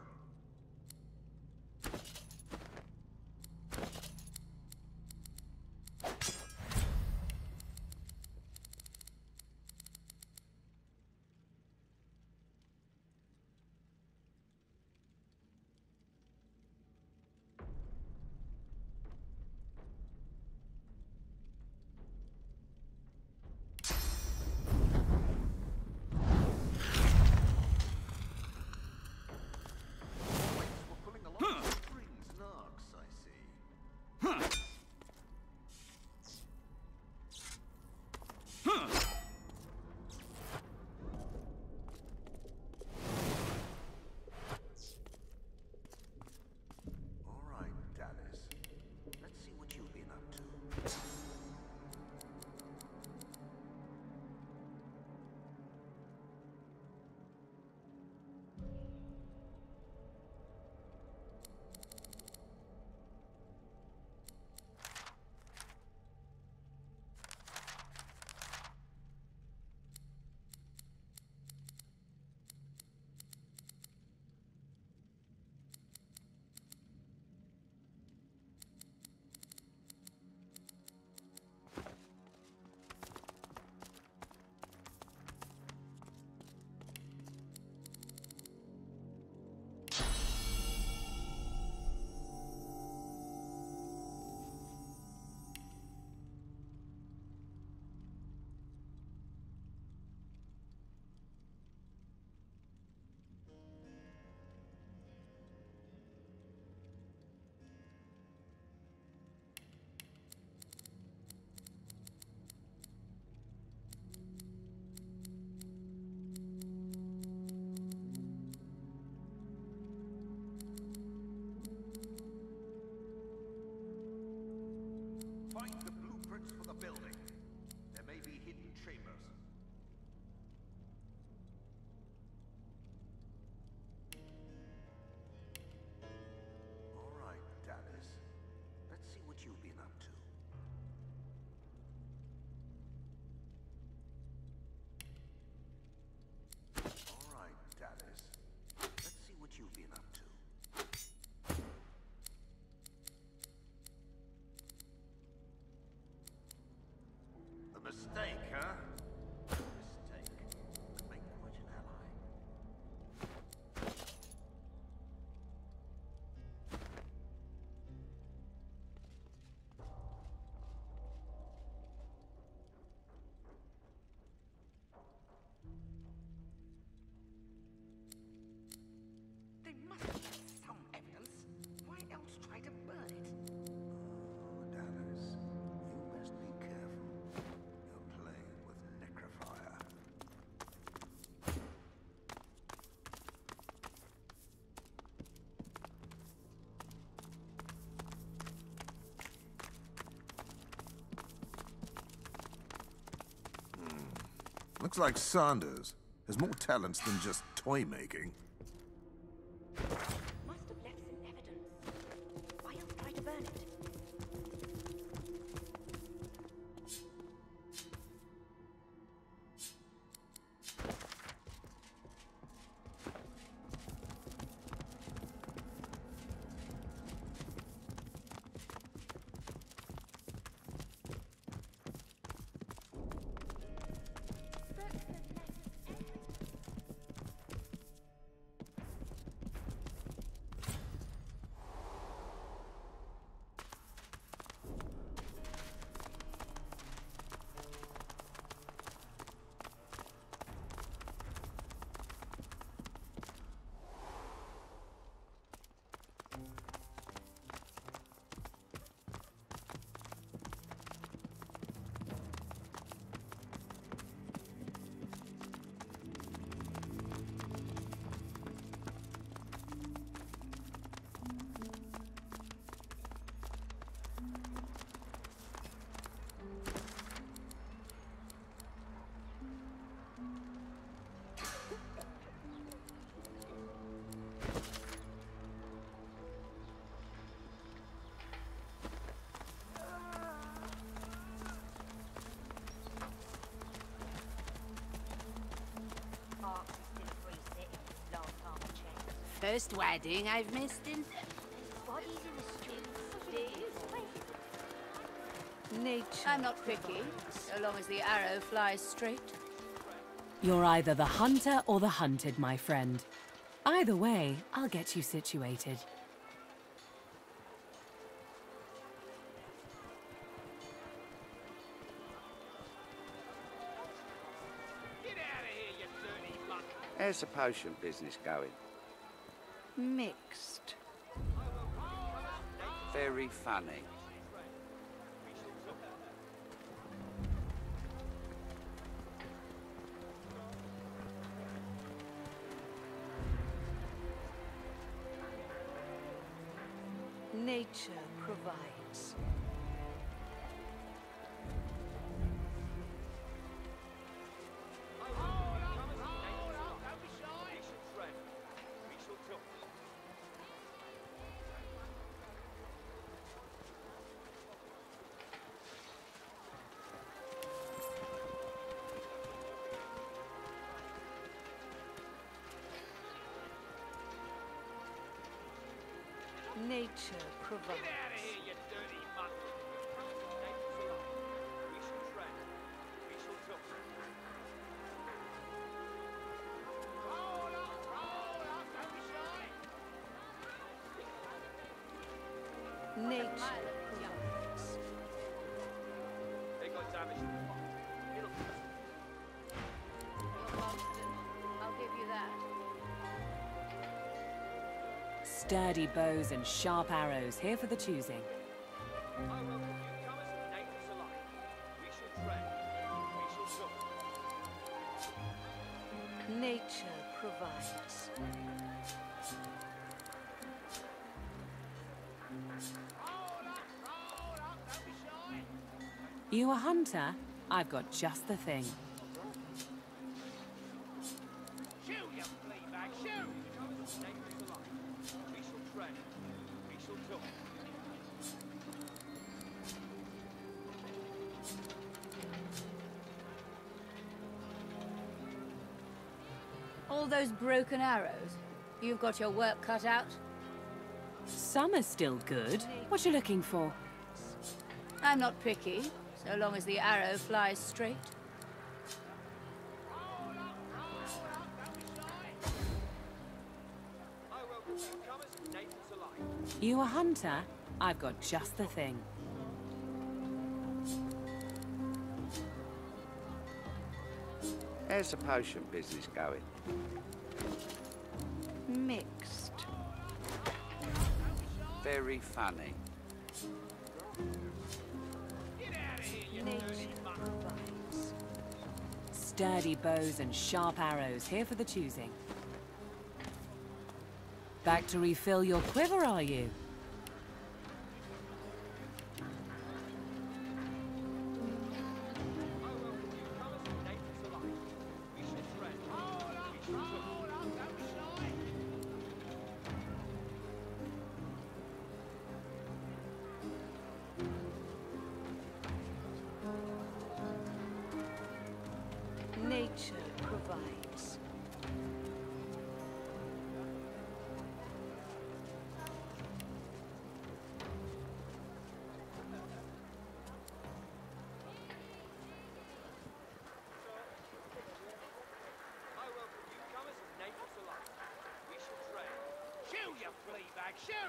Looks like Sanders has more talents than just toy making. Must have left some evidence. Why else try to burn it? First wedding I've missed in... Bodies in the streets. Nature. I'm not picky, so long as the arrow flies straight. You're either the hunter or the hunted, my friend. Either way, I'll get you situated. Get out of here, you dirty muck! How's the potion business going? Mixed. Very funny. Nature provides. Nature provides. Get out of here, you dirty muck! Nature's alive. We shall tread. We shall talk. Roll up, roll up, don't be shy! Nature provides. They got damage to the farm. It'll be You're constant. I'll give you that. Sturdy bows and sharp arrows, here for the choosing. I welcome newcomers and natives alike. We shall tread. We shall talk. Nature provides. You a hunter? I've got just the thing. Shoo, you flea bag, shoo! Natives alike. We shall tread. We shall talk. All those broken arrows. You've got your work cut out. Some are still good. What you looking for? I'm not picky, so long as the arrow flies straight. I welcome newcomers and natives alike. You a hunter? I've got just the thing. How's the potion business going? Mixed. Very funny. Nature provides. Sturdy bows and sharp arrows, here for the choosing. Back to refill your quiver, are you? provides. I welcome newcomers and natives alike. We shall trade. Shoo, you flea bag, shoo!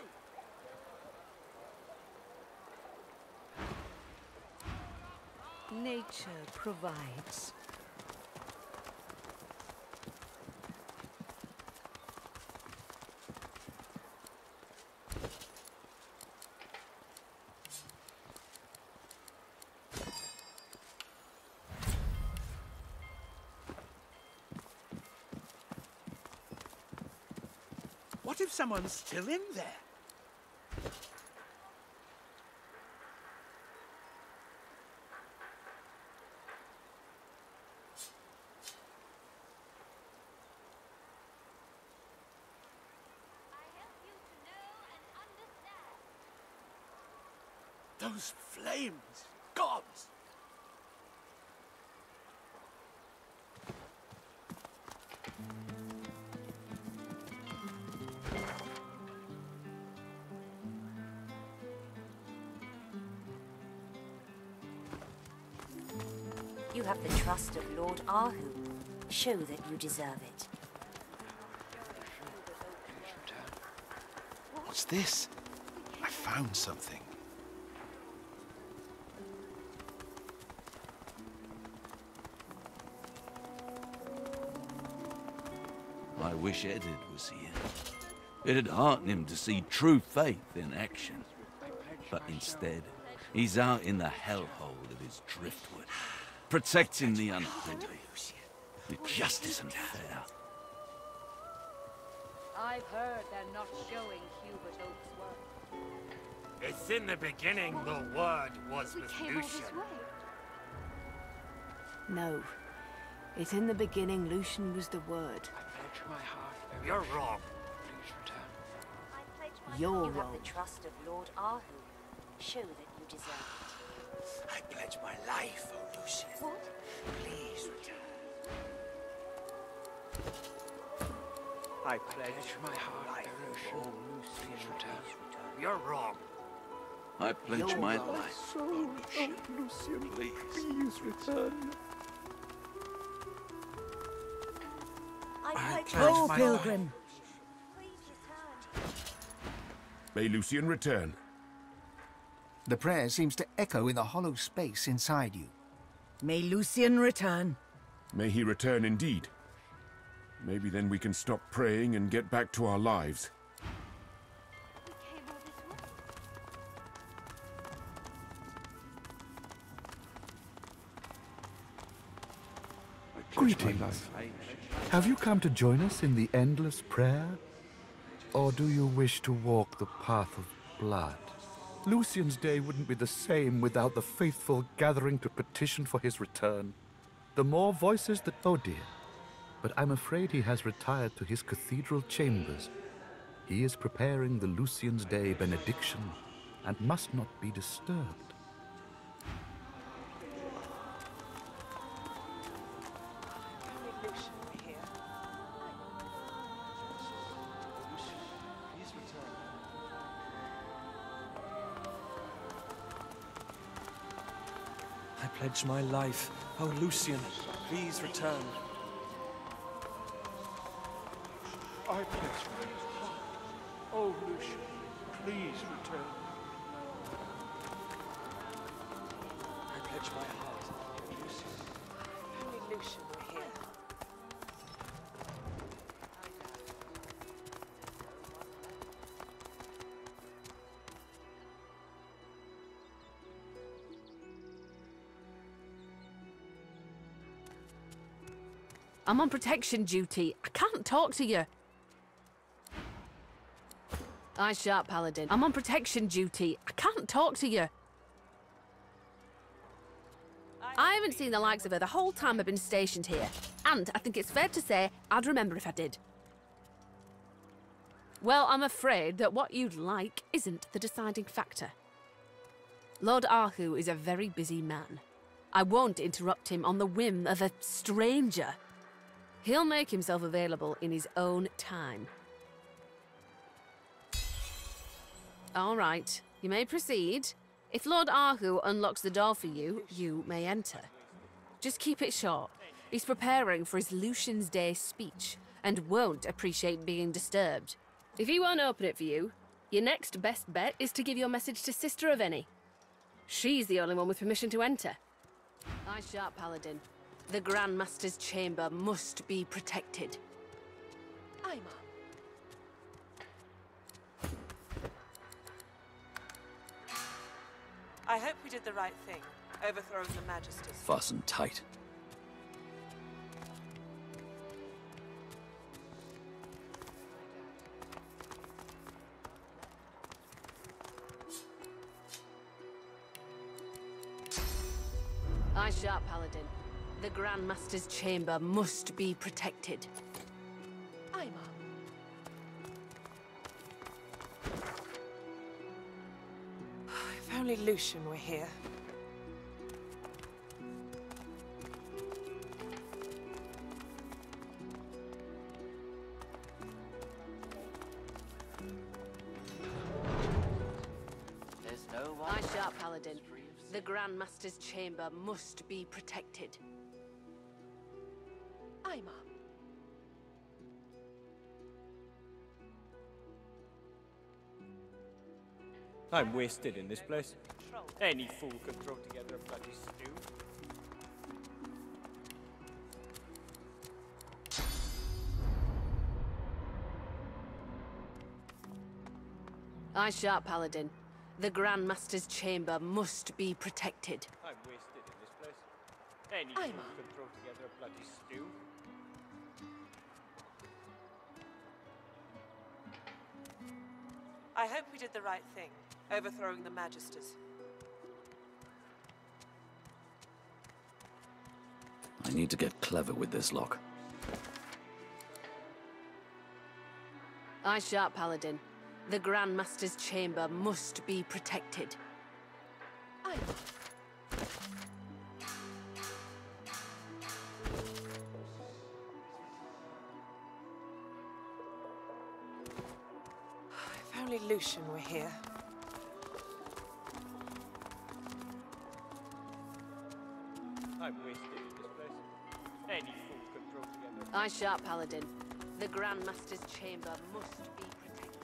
Nature provides. What if someone's still in there? Those flames! Gods! You have the trust of Lord Ahu. Show that you deserve it. What's this? I found something. I wish Eddard was here. It'd hearten him to see true faith in action. But instead, he's out in the hellhole of his driftwood, protecting the unholy. It just isn't fair. I've heard they're not showing Hubert Oak's work. It's in the beginning the Word was with Lucian. No. It's in the beginning Lucian was the Word. You're wrong. You're You have wrong. the trust of Lord Ahu. Show that you deserve it. I pledge my life, O Lucian. What? Please return. I pledge my heart, O Lucian. Please return. You're wrong. I pledge You're my wrong. life. Oh, Lucian, please, please return. I pledge Oh, my Pilgrim. May Lucian return. The prayer seems to echo in the hollow space inside you. May Lucian return. May he return indeed. Maybe then we can stop praying and get back to our lives. Greetings. Have you come to join us in the endless prayer? Or do you wish to walk the path of blood? Lucian's day wouldn't be the same without the faithful gathering to petition for his return. The more voices that... Oh dear. But I'm afraid he has retired to his cathedral chambers. He is preparing the Lucian's Day benediction and must not be disturbed. I pledge my life. Oh, Lucian, please return. I pledge my heart. Oh, Lucian, please return. I pledge my heart. Lucian. Only Lucian were here. I'm on protection duty. I can't talk to you. Eyes sharp, Paladin. I'm on protection duty. I can't talk to you. I haven't seen the likes of her the whole time I've been stationed here. And I think it's fair to say I'd remember if I did. Well, I'm afraid that what you'd like isn't the deciding factor. Lord Ahu is a very busy man. I won't interrupt him on the whim of a stranger. He'll make himself available in his own time. All right, you may proceed. If Lord Ahu unlocks the door for you, you may enter. Just keep it short. He's preparing for his Lucian's Day speech and won't appreciate being disturbed. If he won't open it for you, your next best bet is to give your message to Sister Aveni. She's the only one with permission to enter. Aye, sharp, Paladin. The Grand Master's chamber must be protected. Aye, ma'am. I hope we did the right thing, overthrowing the Magisters. Fasten tight. Aye, sharp, Paladin. The Grand Master's chamber must be protected. Aye, ma'am. If only Lucian were here. There's no one. Aye, sharp, Paladin. The Grand Master's chamber must be protected. Aye, ma'am. I'm wasted in this place. Any fool can throw together a bloody stew. Aye, sharp, Paladin. The Grand Master's chamber must be protected. I'm wasted in this place. Any Aye, fool ma'am. can throw together a bloody stew. I hope we did the right thing, overthrowing the Magisters. I need to get clever with this lock. Aye, sharp, Paladin. The Grand Master's chamber must be protected. Aye, ma'am. If only Lucian were here. I'm wasted in this place. Any fool can throw together. Aye, sharp, Paladin. The Grand Master's chamber must be protected.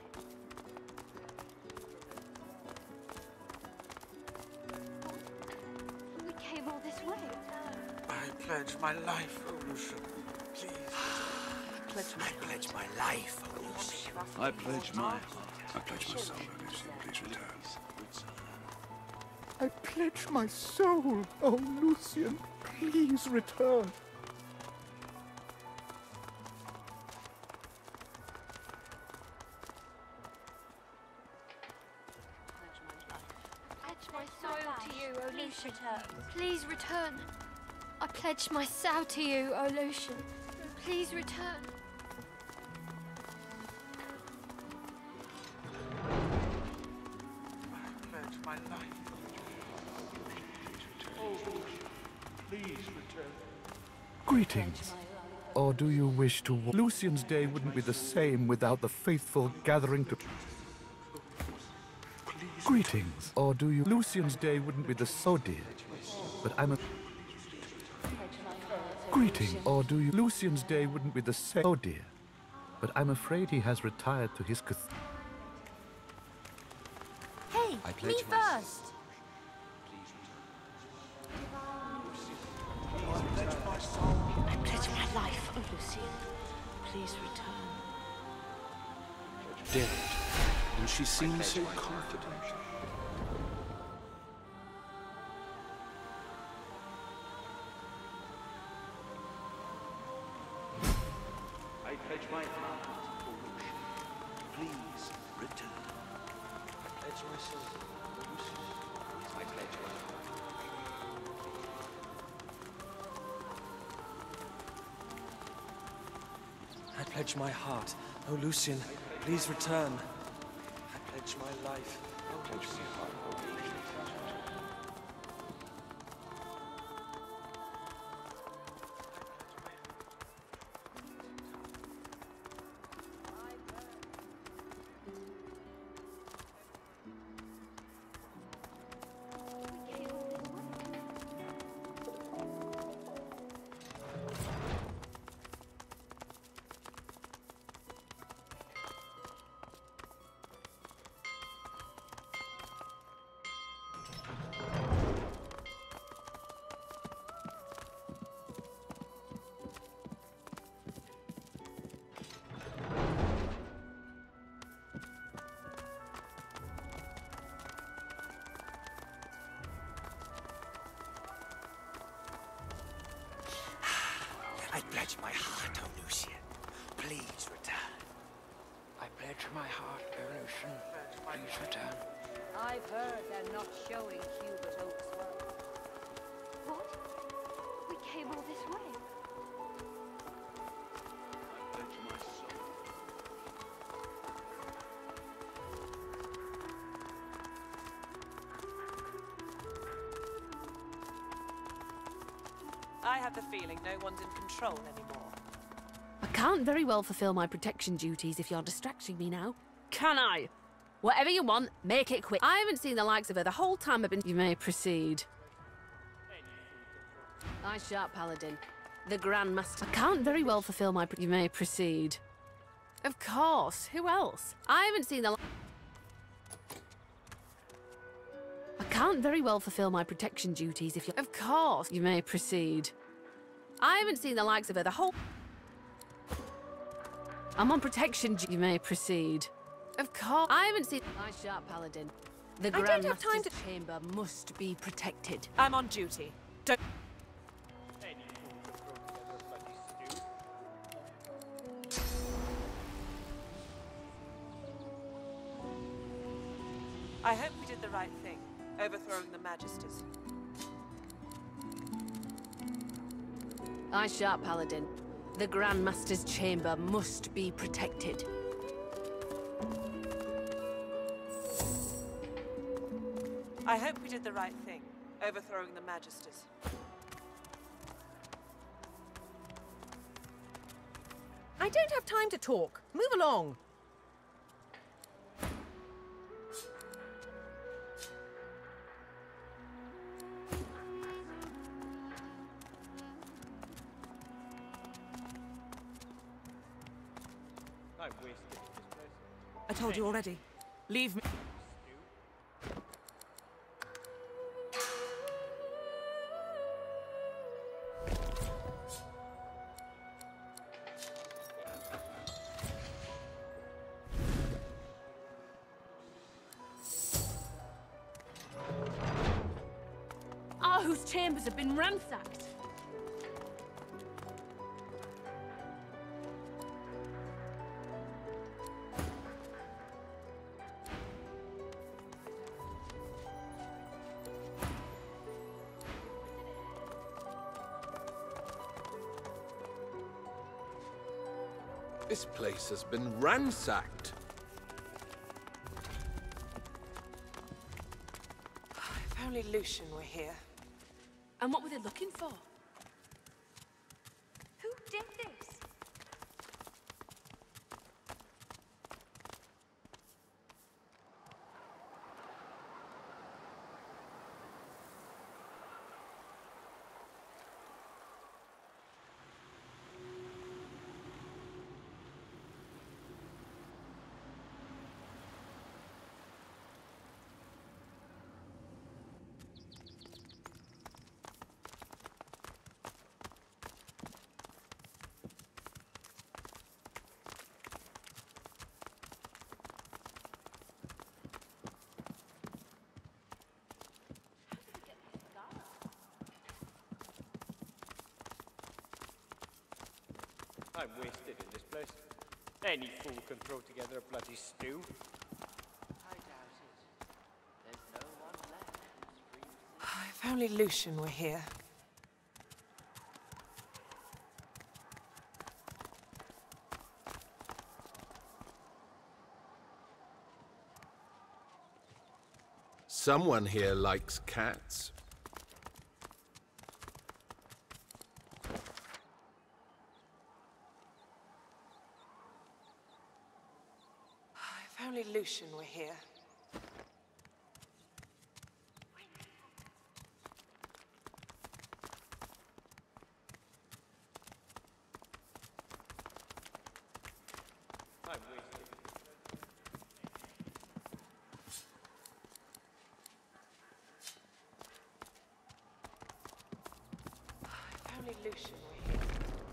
We came all this way. I pledge my life, O Lucian. Please. Pledge I pledge my life, O Lucian. I pledge my heart. I pledge my soul, O Lucian. Please return. I pledge my soul, oh Lucian. Please return. I pledge my soul to you, O Lucian. Please return. I pledge my soul to you, O Lucian. Please return. I pledge my life. Please return. Greetings. Or do you wish to... wa- Lucian's Day wouldn't be the same without the faithful gathering to... Greetings. Or do you... Lucian's Day wouldn't be the so dear. But I'm a... Greeting. Or do you... Lucian's Day wouldn't be the same... Oh dear. But I'm afraid he has retired to his cath... Hey, I me pledge my- first. I pledge my life, O Lucian. Please return. Dead. And she seems so confident. I pledge my heart, O Lucian. Please return. I pledge my soul, O Lucian. I pledge my heart. I pledge my heart. Oh, Lucian, please return. I pledge my life. I pledge my heart. Oh, Lucian, pledge my heart, O Lucian. Please return. I pledge my heart, O Lucian. Please return. I've heard they're not showing Hubert Oak's work. What? We came all this way. I pledge my soul. I have the feeling no one's in control anymore. I can't very well fulfill my protection duties if you're distracting me now. Can I? Whatever you want, make it quick. I haven't seen the likes of her the whole time I've been... You may proceed. I sharp paladin. The Grand Master. I can't very well fulfill my... You may proceed. Of course. Who else? I haven't seen the... li- I can't very well fulfill my protection duties if you... Of course. You may proceed. I haven't seen the likes of her the whole... I'm on protection. du- You may proceed. Of course. I haven't seen... I sharp paladin. The I don't Grand have time Master's chamber must be protected. I'm on duty. Don't... I hope we did the right thing, overthrowing the Magisters. I sharp paladin. The Grand Master's chamber must be protected. I hope we did the right thing, overthrowing the Magisters. I don't have time to talk. Move along. I wasted this place. I told you already. Leave me. Ah, whose chambers have been ransacked. This place has been ransacked. If only Lucian were here. And what were they looking for? Who did this? I'm wasted in this place. Any fool can throw together a bloody stew. I doubt it. There's no one left who's free. If only Lucian were here. Someone here likes cats. If only Lucian were here. I'm wasted. If only Lucian were here.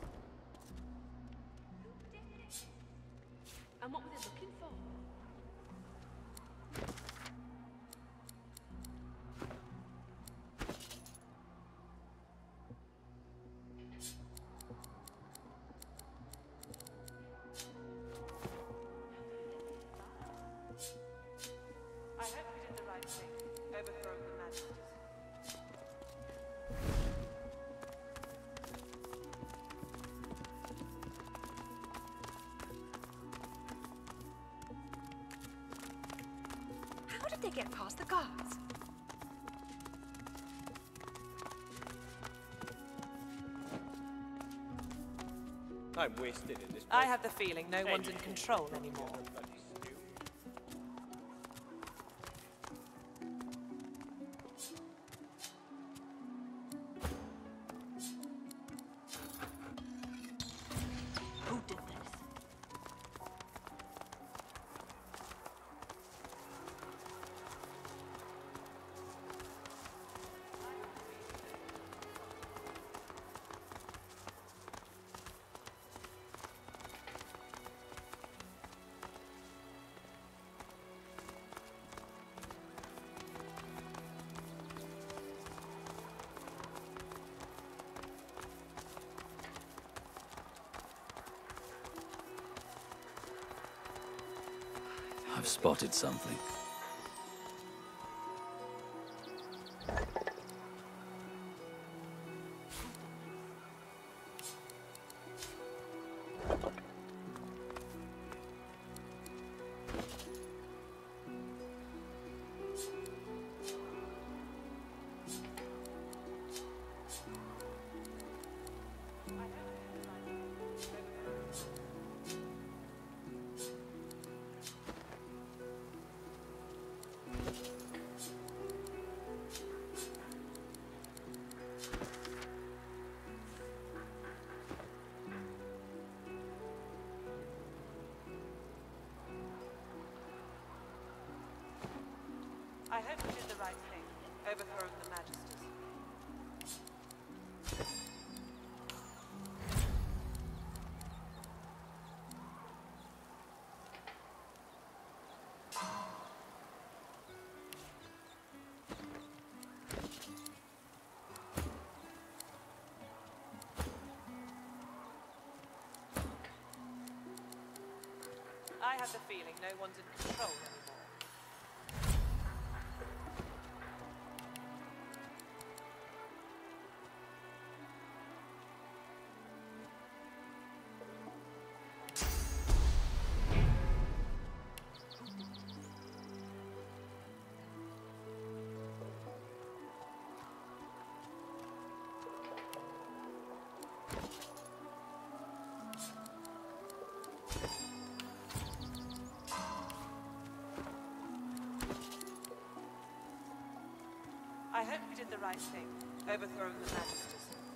And what were they looking for? they get past the guards? I'm wasted in this place. I have the feeling no one's in control anymore. Who did this? I've spotted something. I hope you did the right thing, overthrowing the Magisters. I have the feeling no one's in control anymore. I hope we did the right thing, overthrowing the Magisters.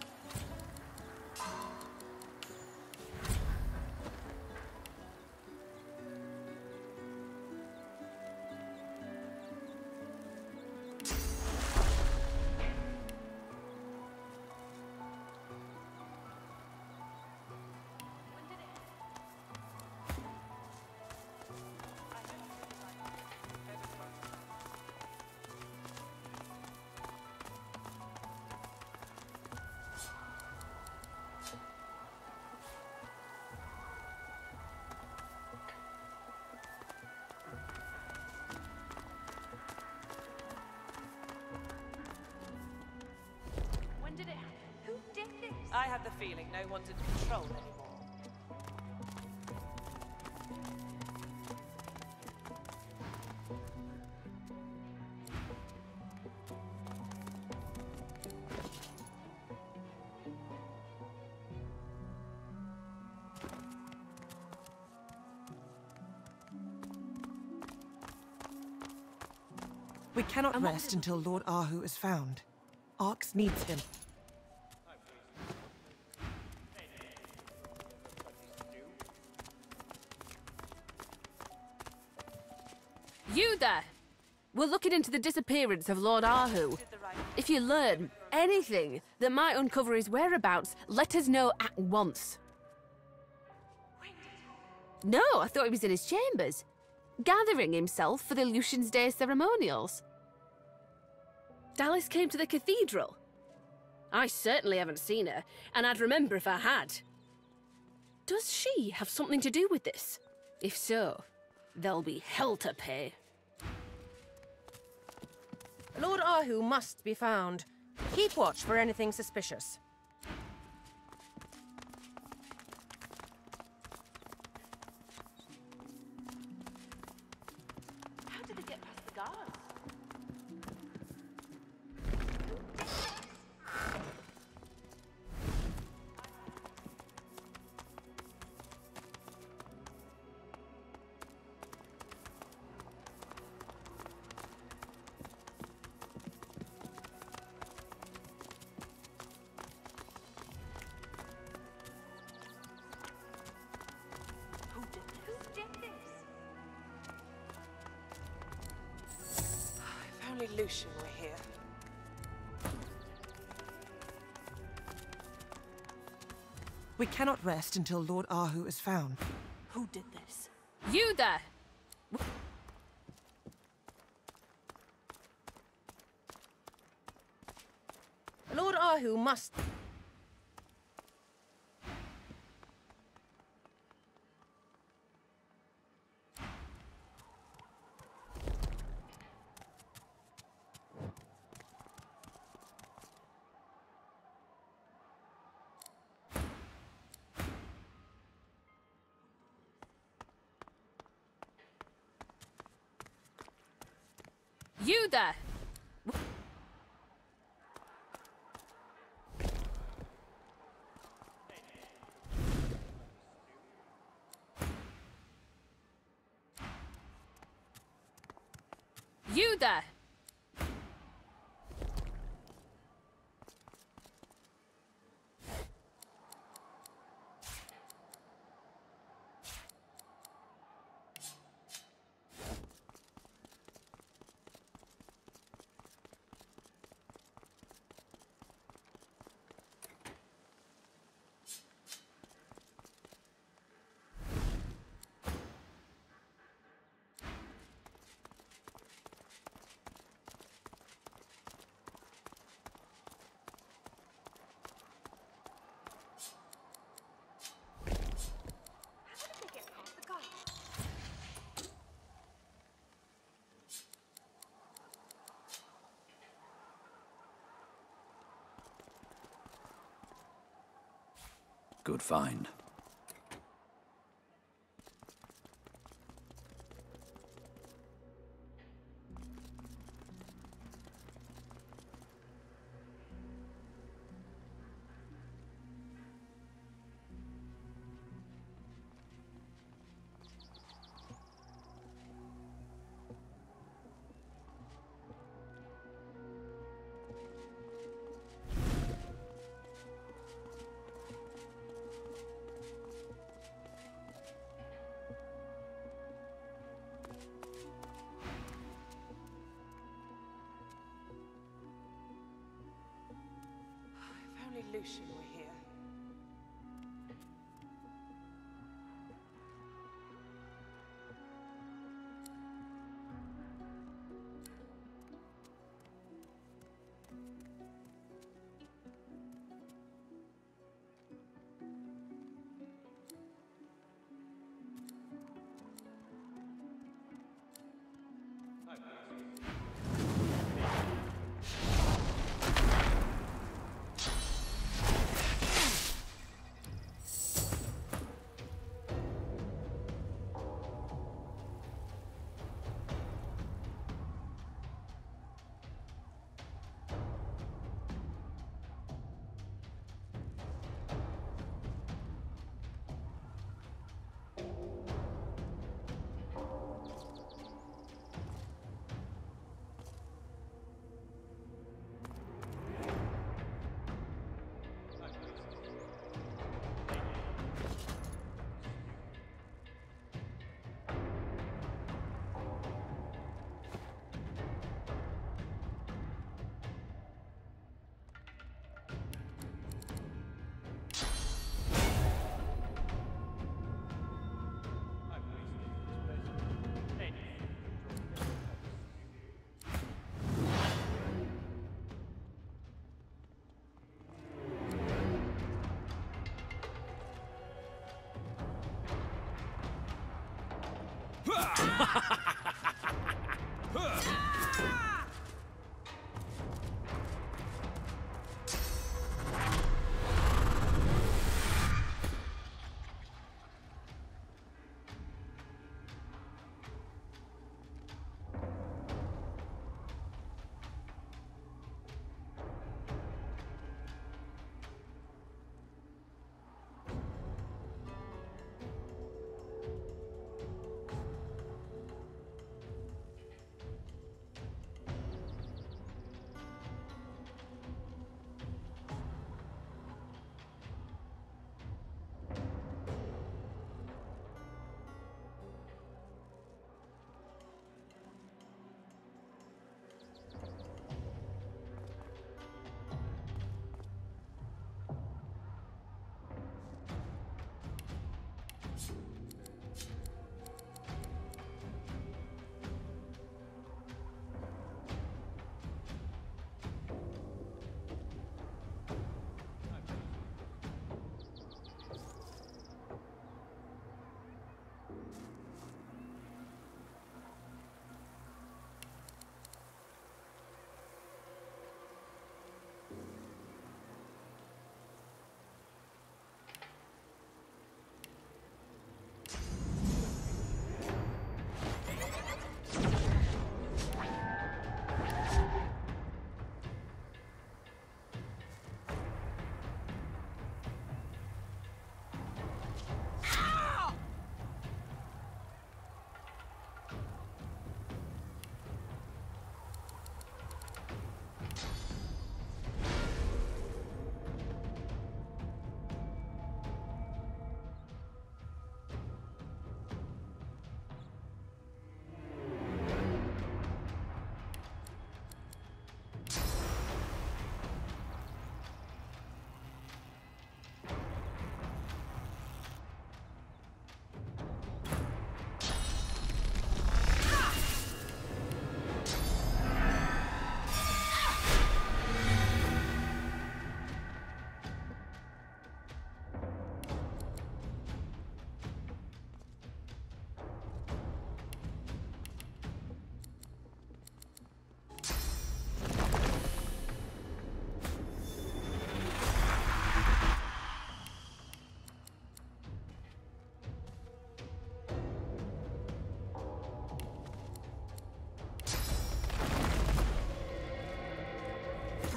When did it happen? Who did this? I have the feeling no one's in control anymore. We cannot rest until Lord Ahu is found. Arx needs him. You there! We're looking into the disappearance of Lord Ahu. If you learn anything that might uncover his whereabouts, let us know at once. No, I thought he was in his chambers, gathering himself for the Lucian's Day ceremonials. Dallis came to the cathedral. I certainly haven't seen her, and I'd remember if I had. Does she have something to do with this? If so, there'll be hell to pay. Lord Ahu must be found. Keep watch for anything suspicious. How did they get past the guards? Lucian were here. We cannot rest until Lord Ahu is found. Who did this? You there! Lord Ahu must... You there! You there! Good find. If only Lucian were here.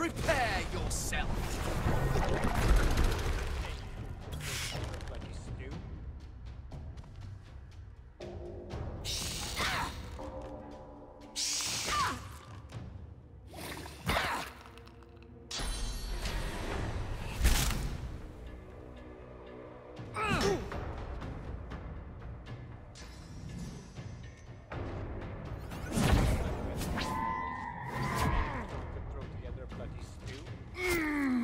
Prepare yourself! Bloody stew. Throw together a bloody stew.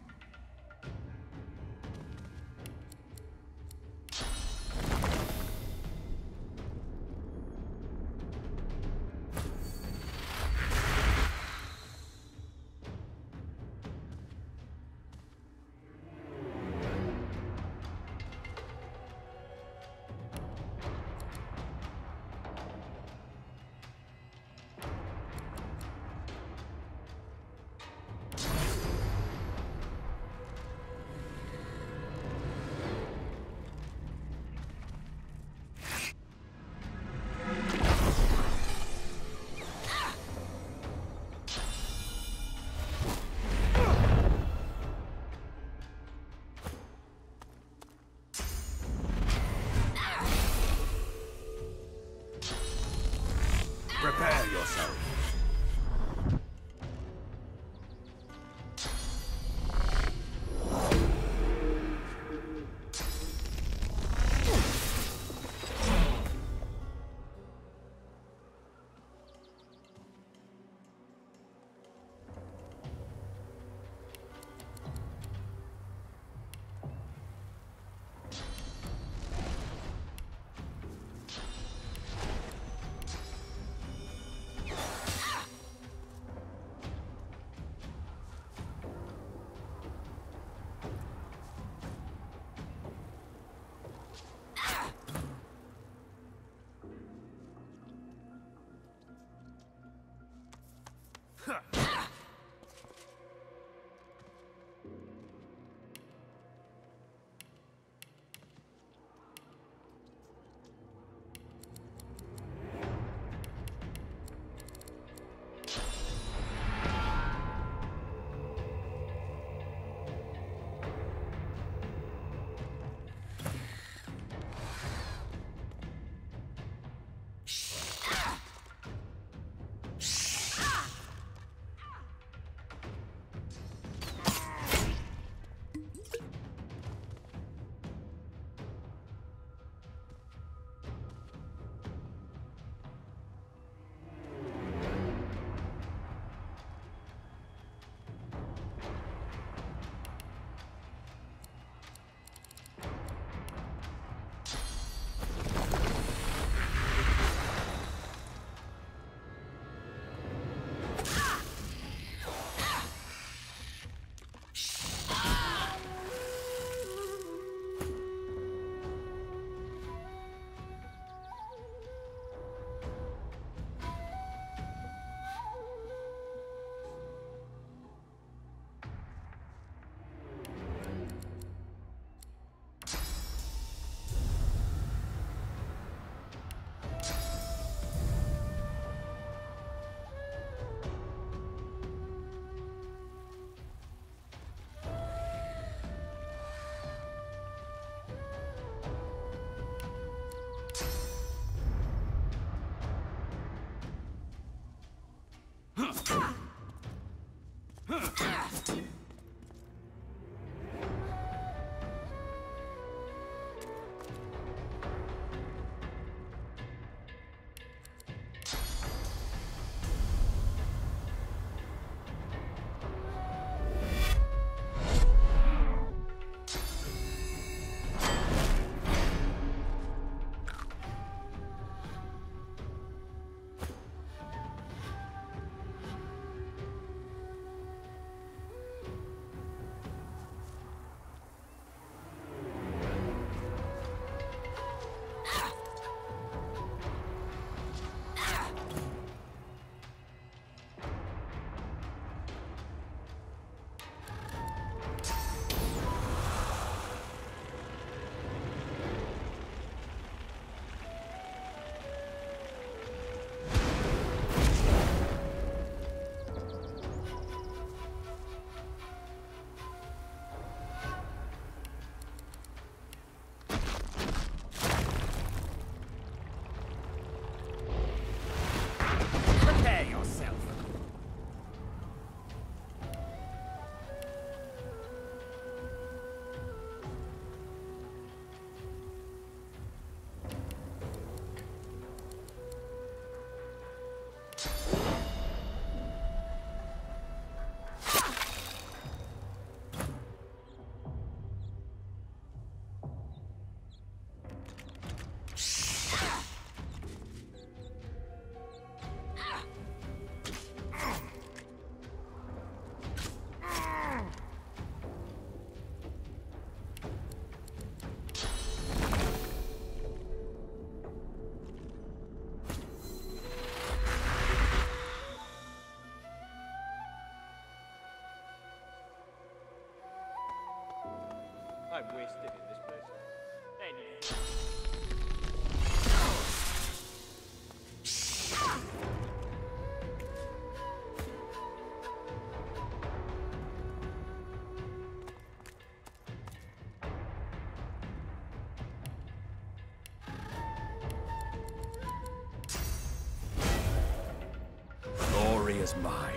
Prepare yourself. I'm wasted in this place. Any. Glory is mine.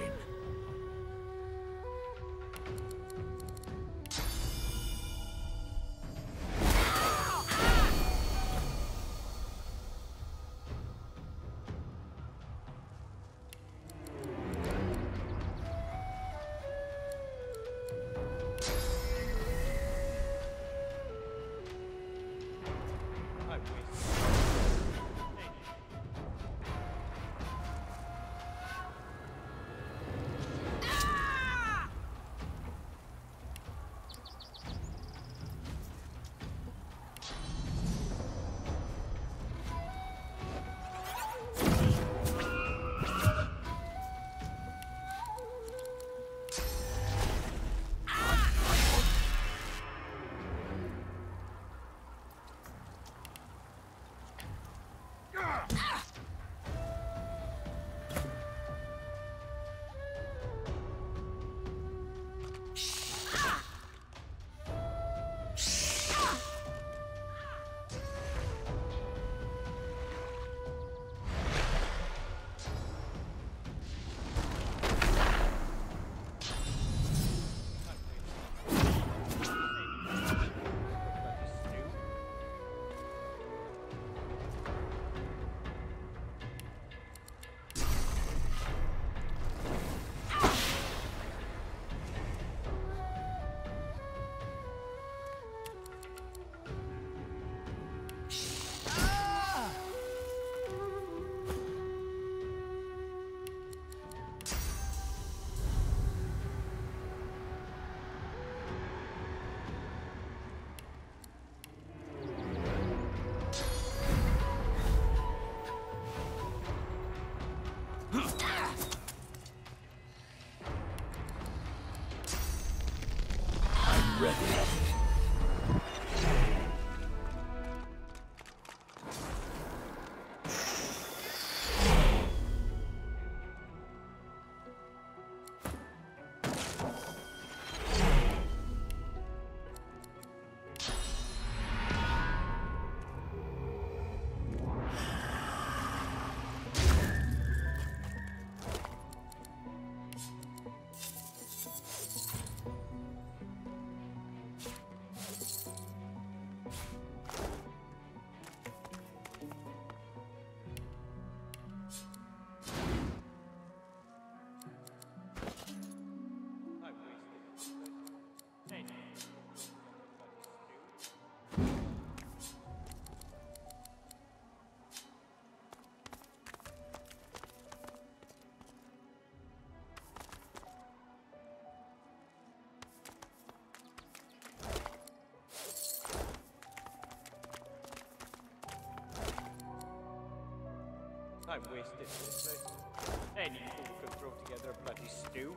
I'm wasted in this place. Any fool can throw together a bloody stew.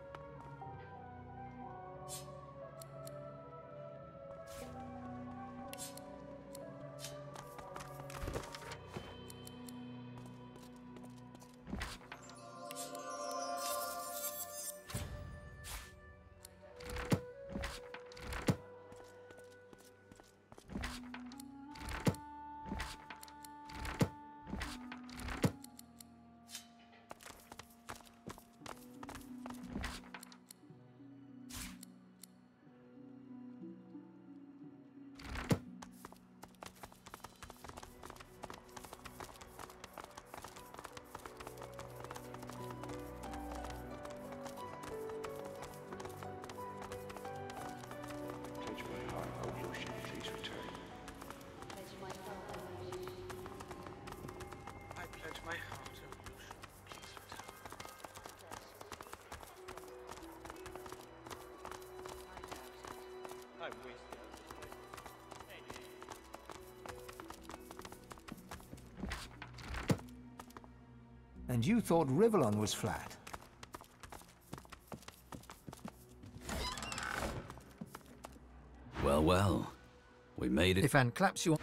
And you thought Rivellon was flat? Well, well. We made it. Ifan claps you on...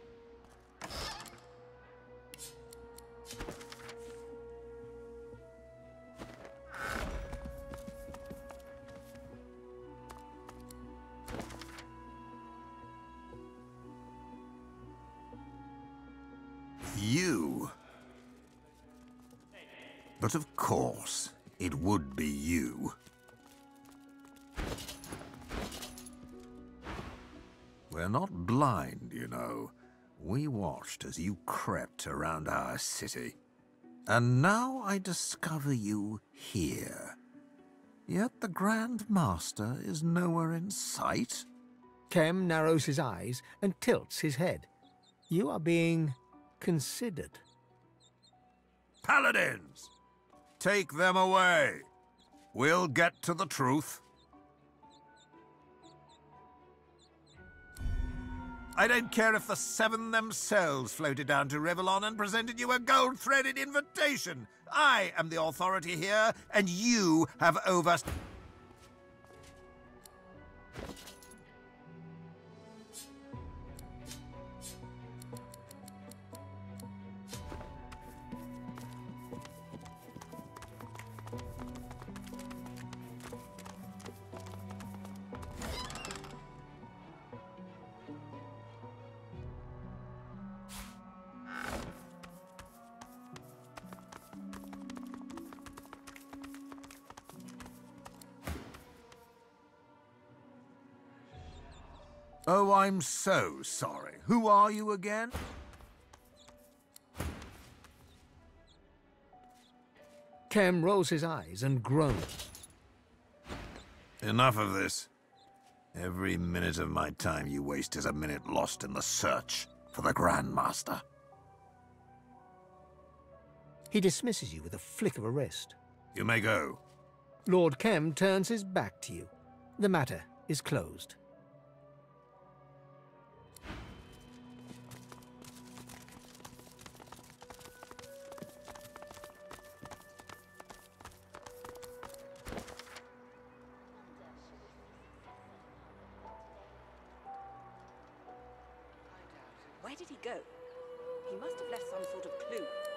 You. But of course, it would be you. We're not blind, you know. We watched as you crept around our city. And now I discover you here. Yet the Grand Master is nowhere in sight. Kem narrows his eyes and tilts his head. You are being considered. Paladins! Take them away. We'll get to the truth. I don't care if the Seven themselves floated down to Rivellon and presented you a gold-threaded invitation. I am the authority here, and you have over... Oh, I'm so sorry. Who are you again? Kem rolls his eyes and groans. Enough of this. Every minute of my time you waste is a minute lost in the search for the Grand Master. He dismisses you with a flick of a wrist. You may go. Lord Kem turns his back to you. The matter is closed. Where did he go? He must have left some sort of clue.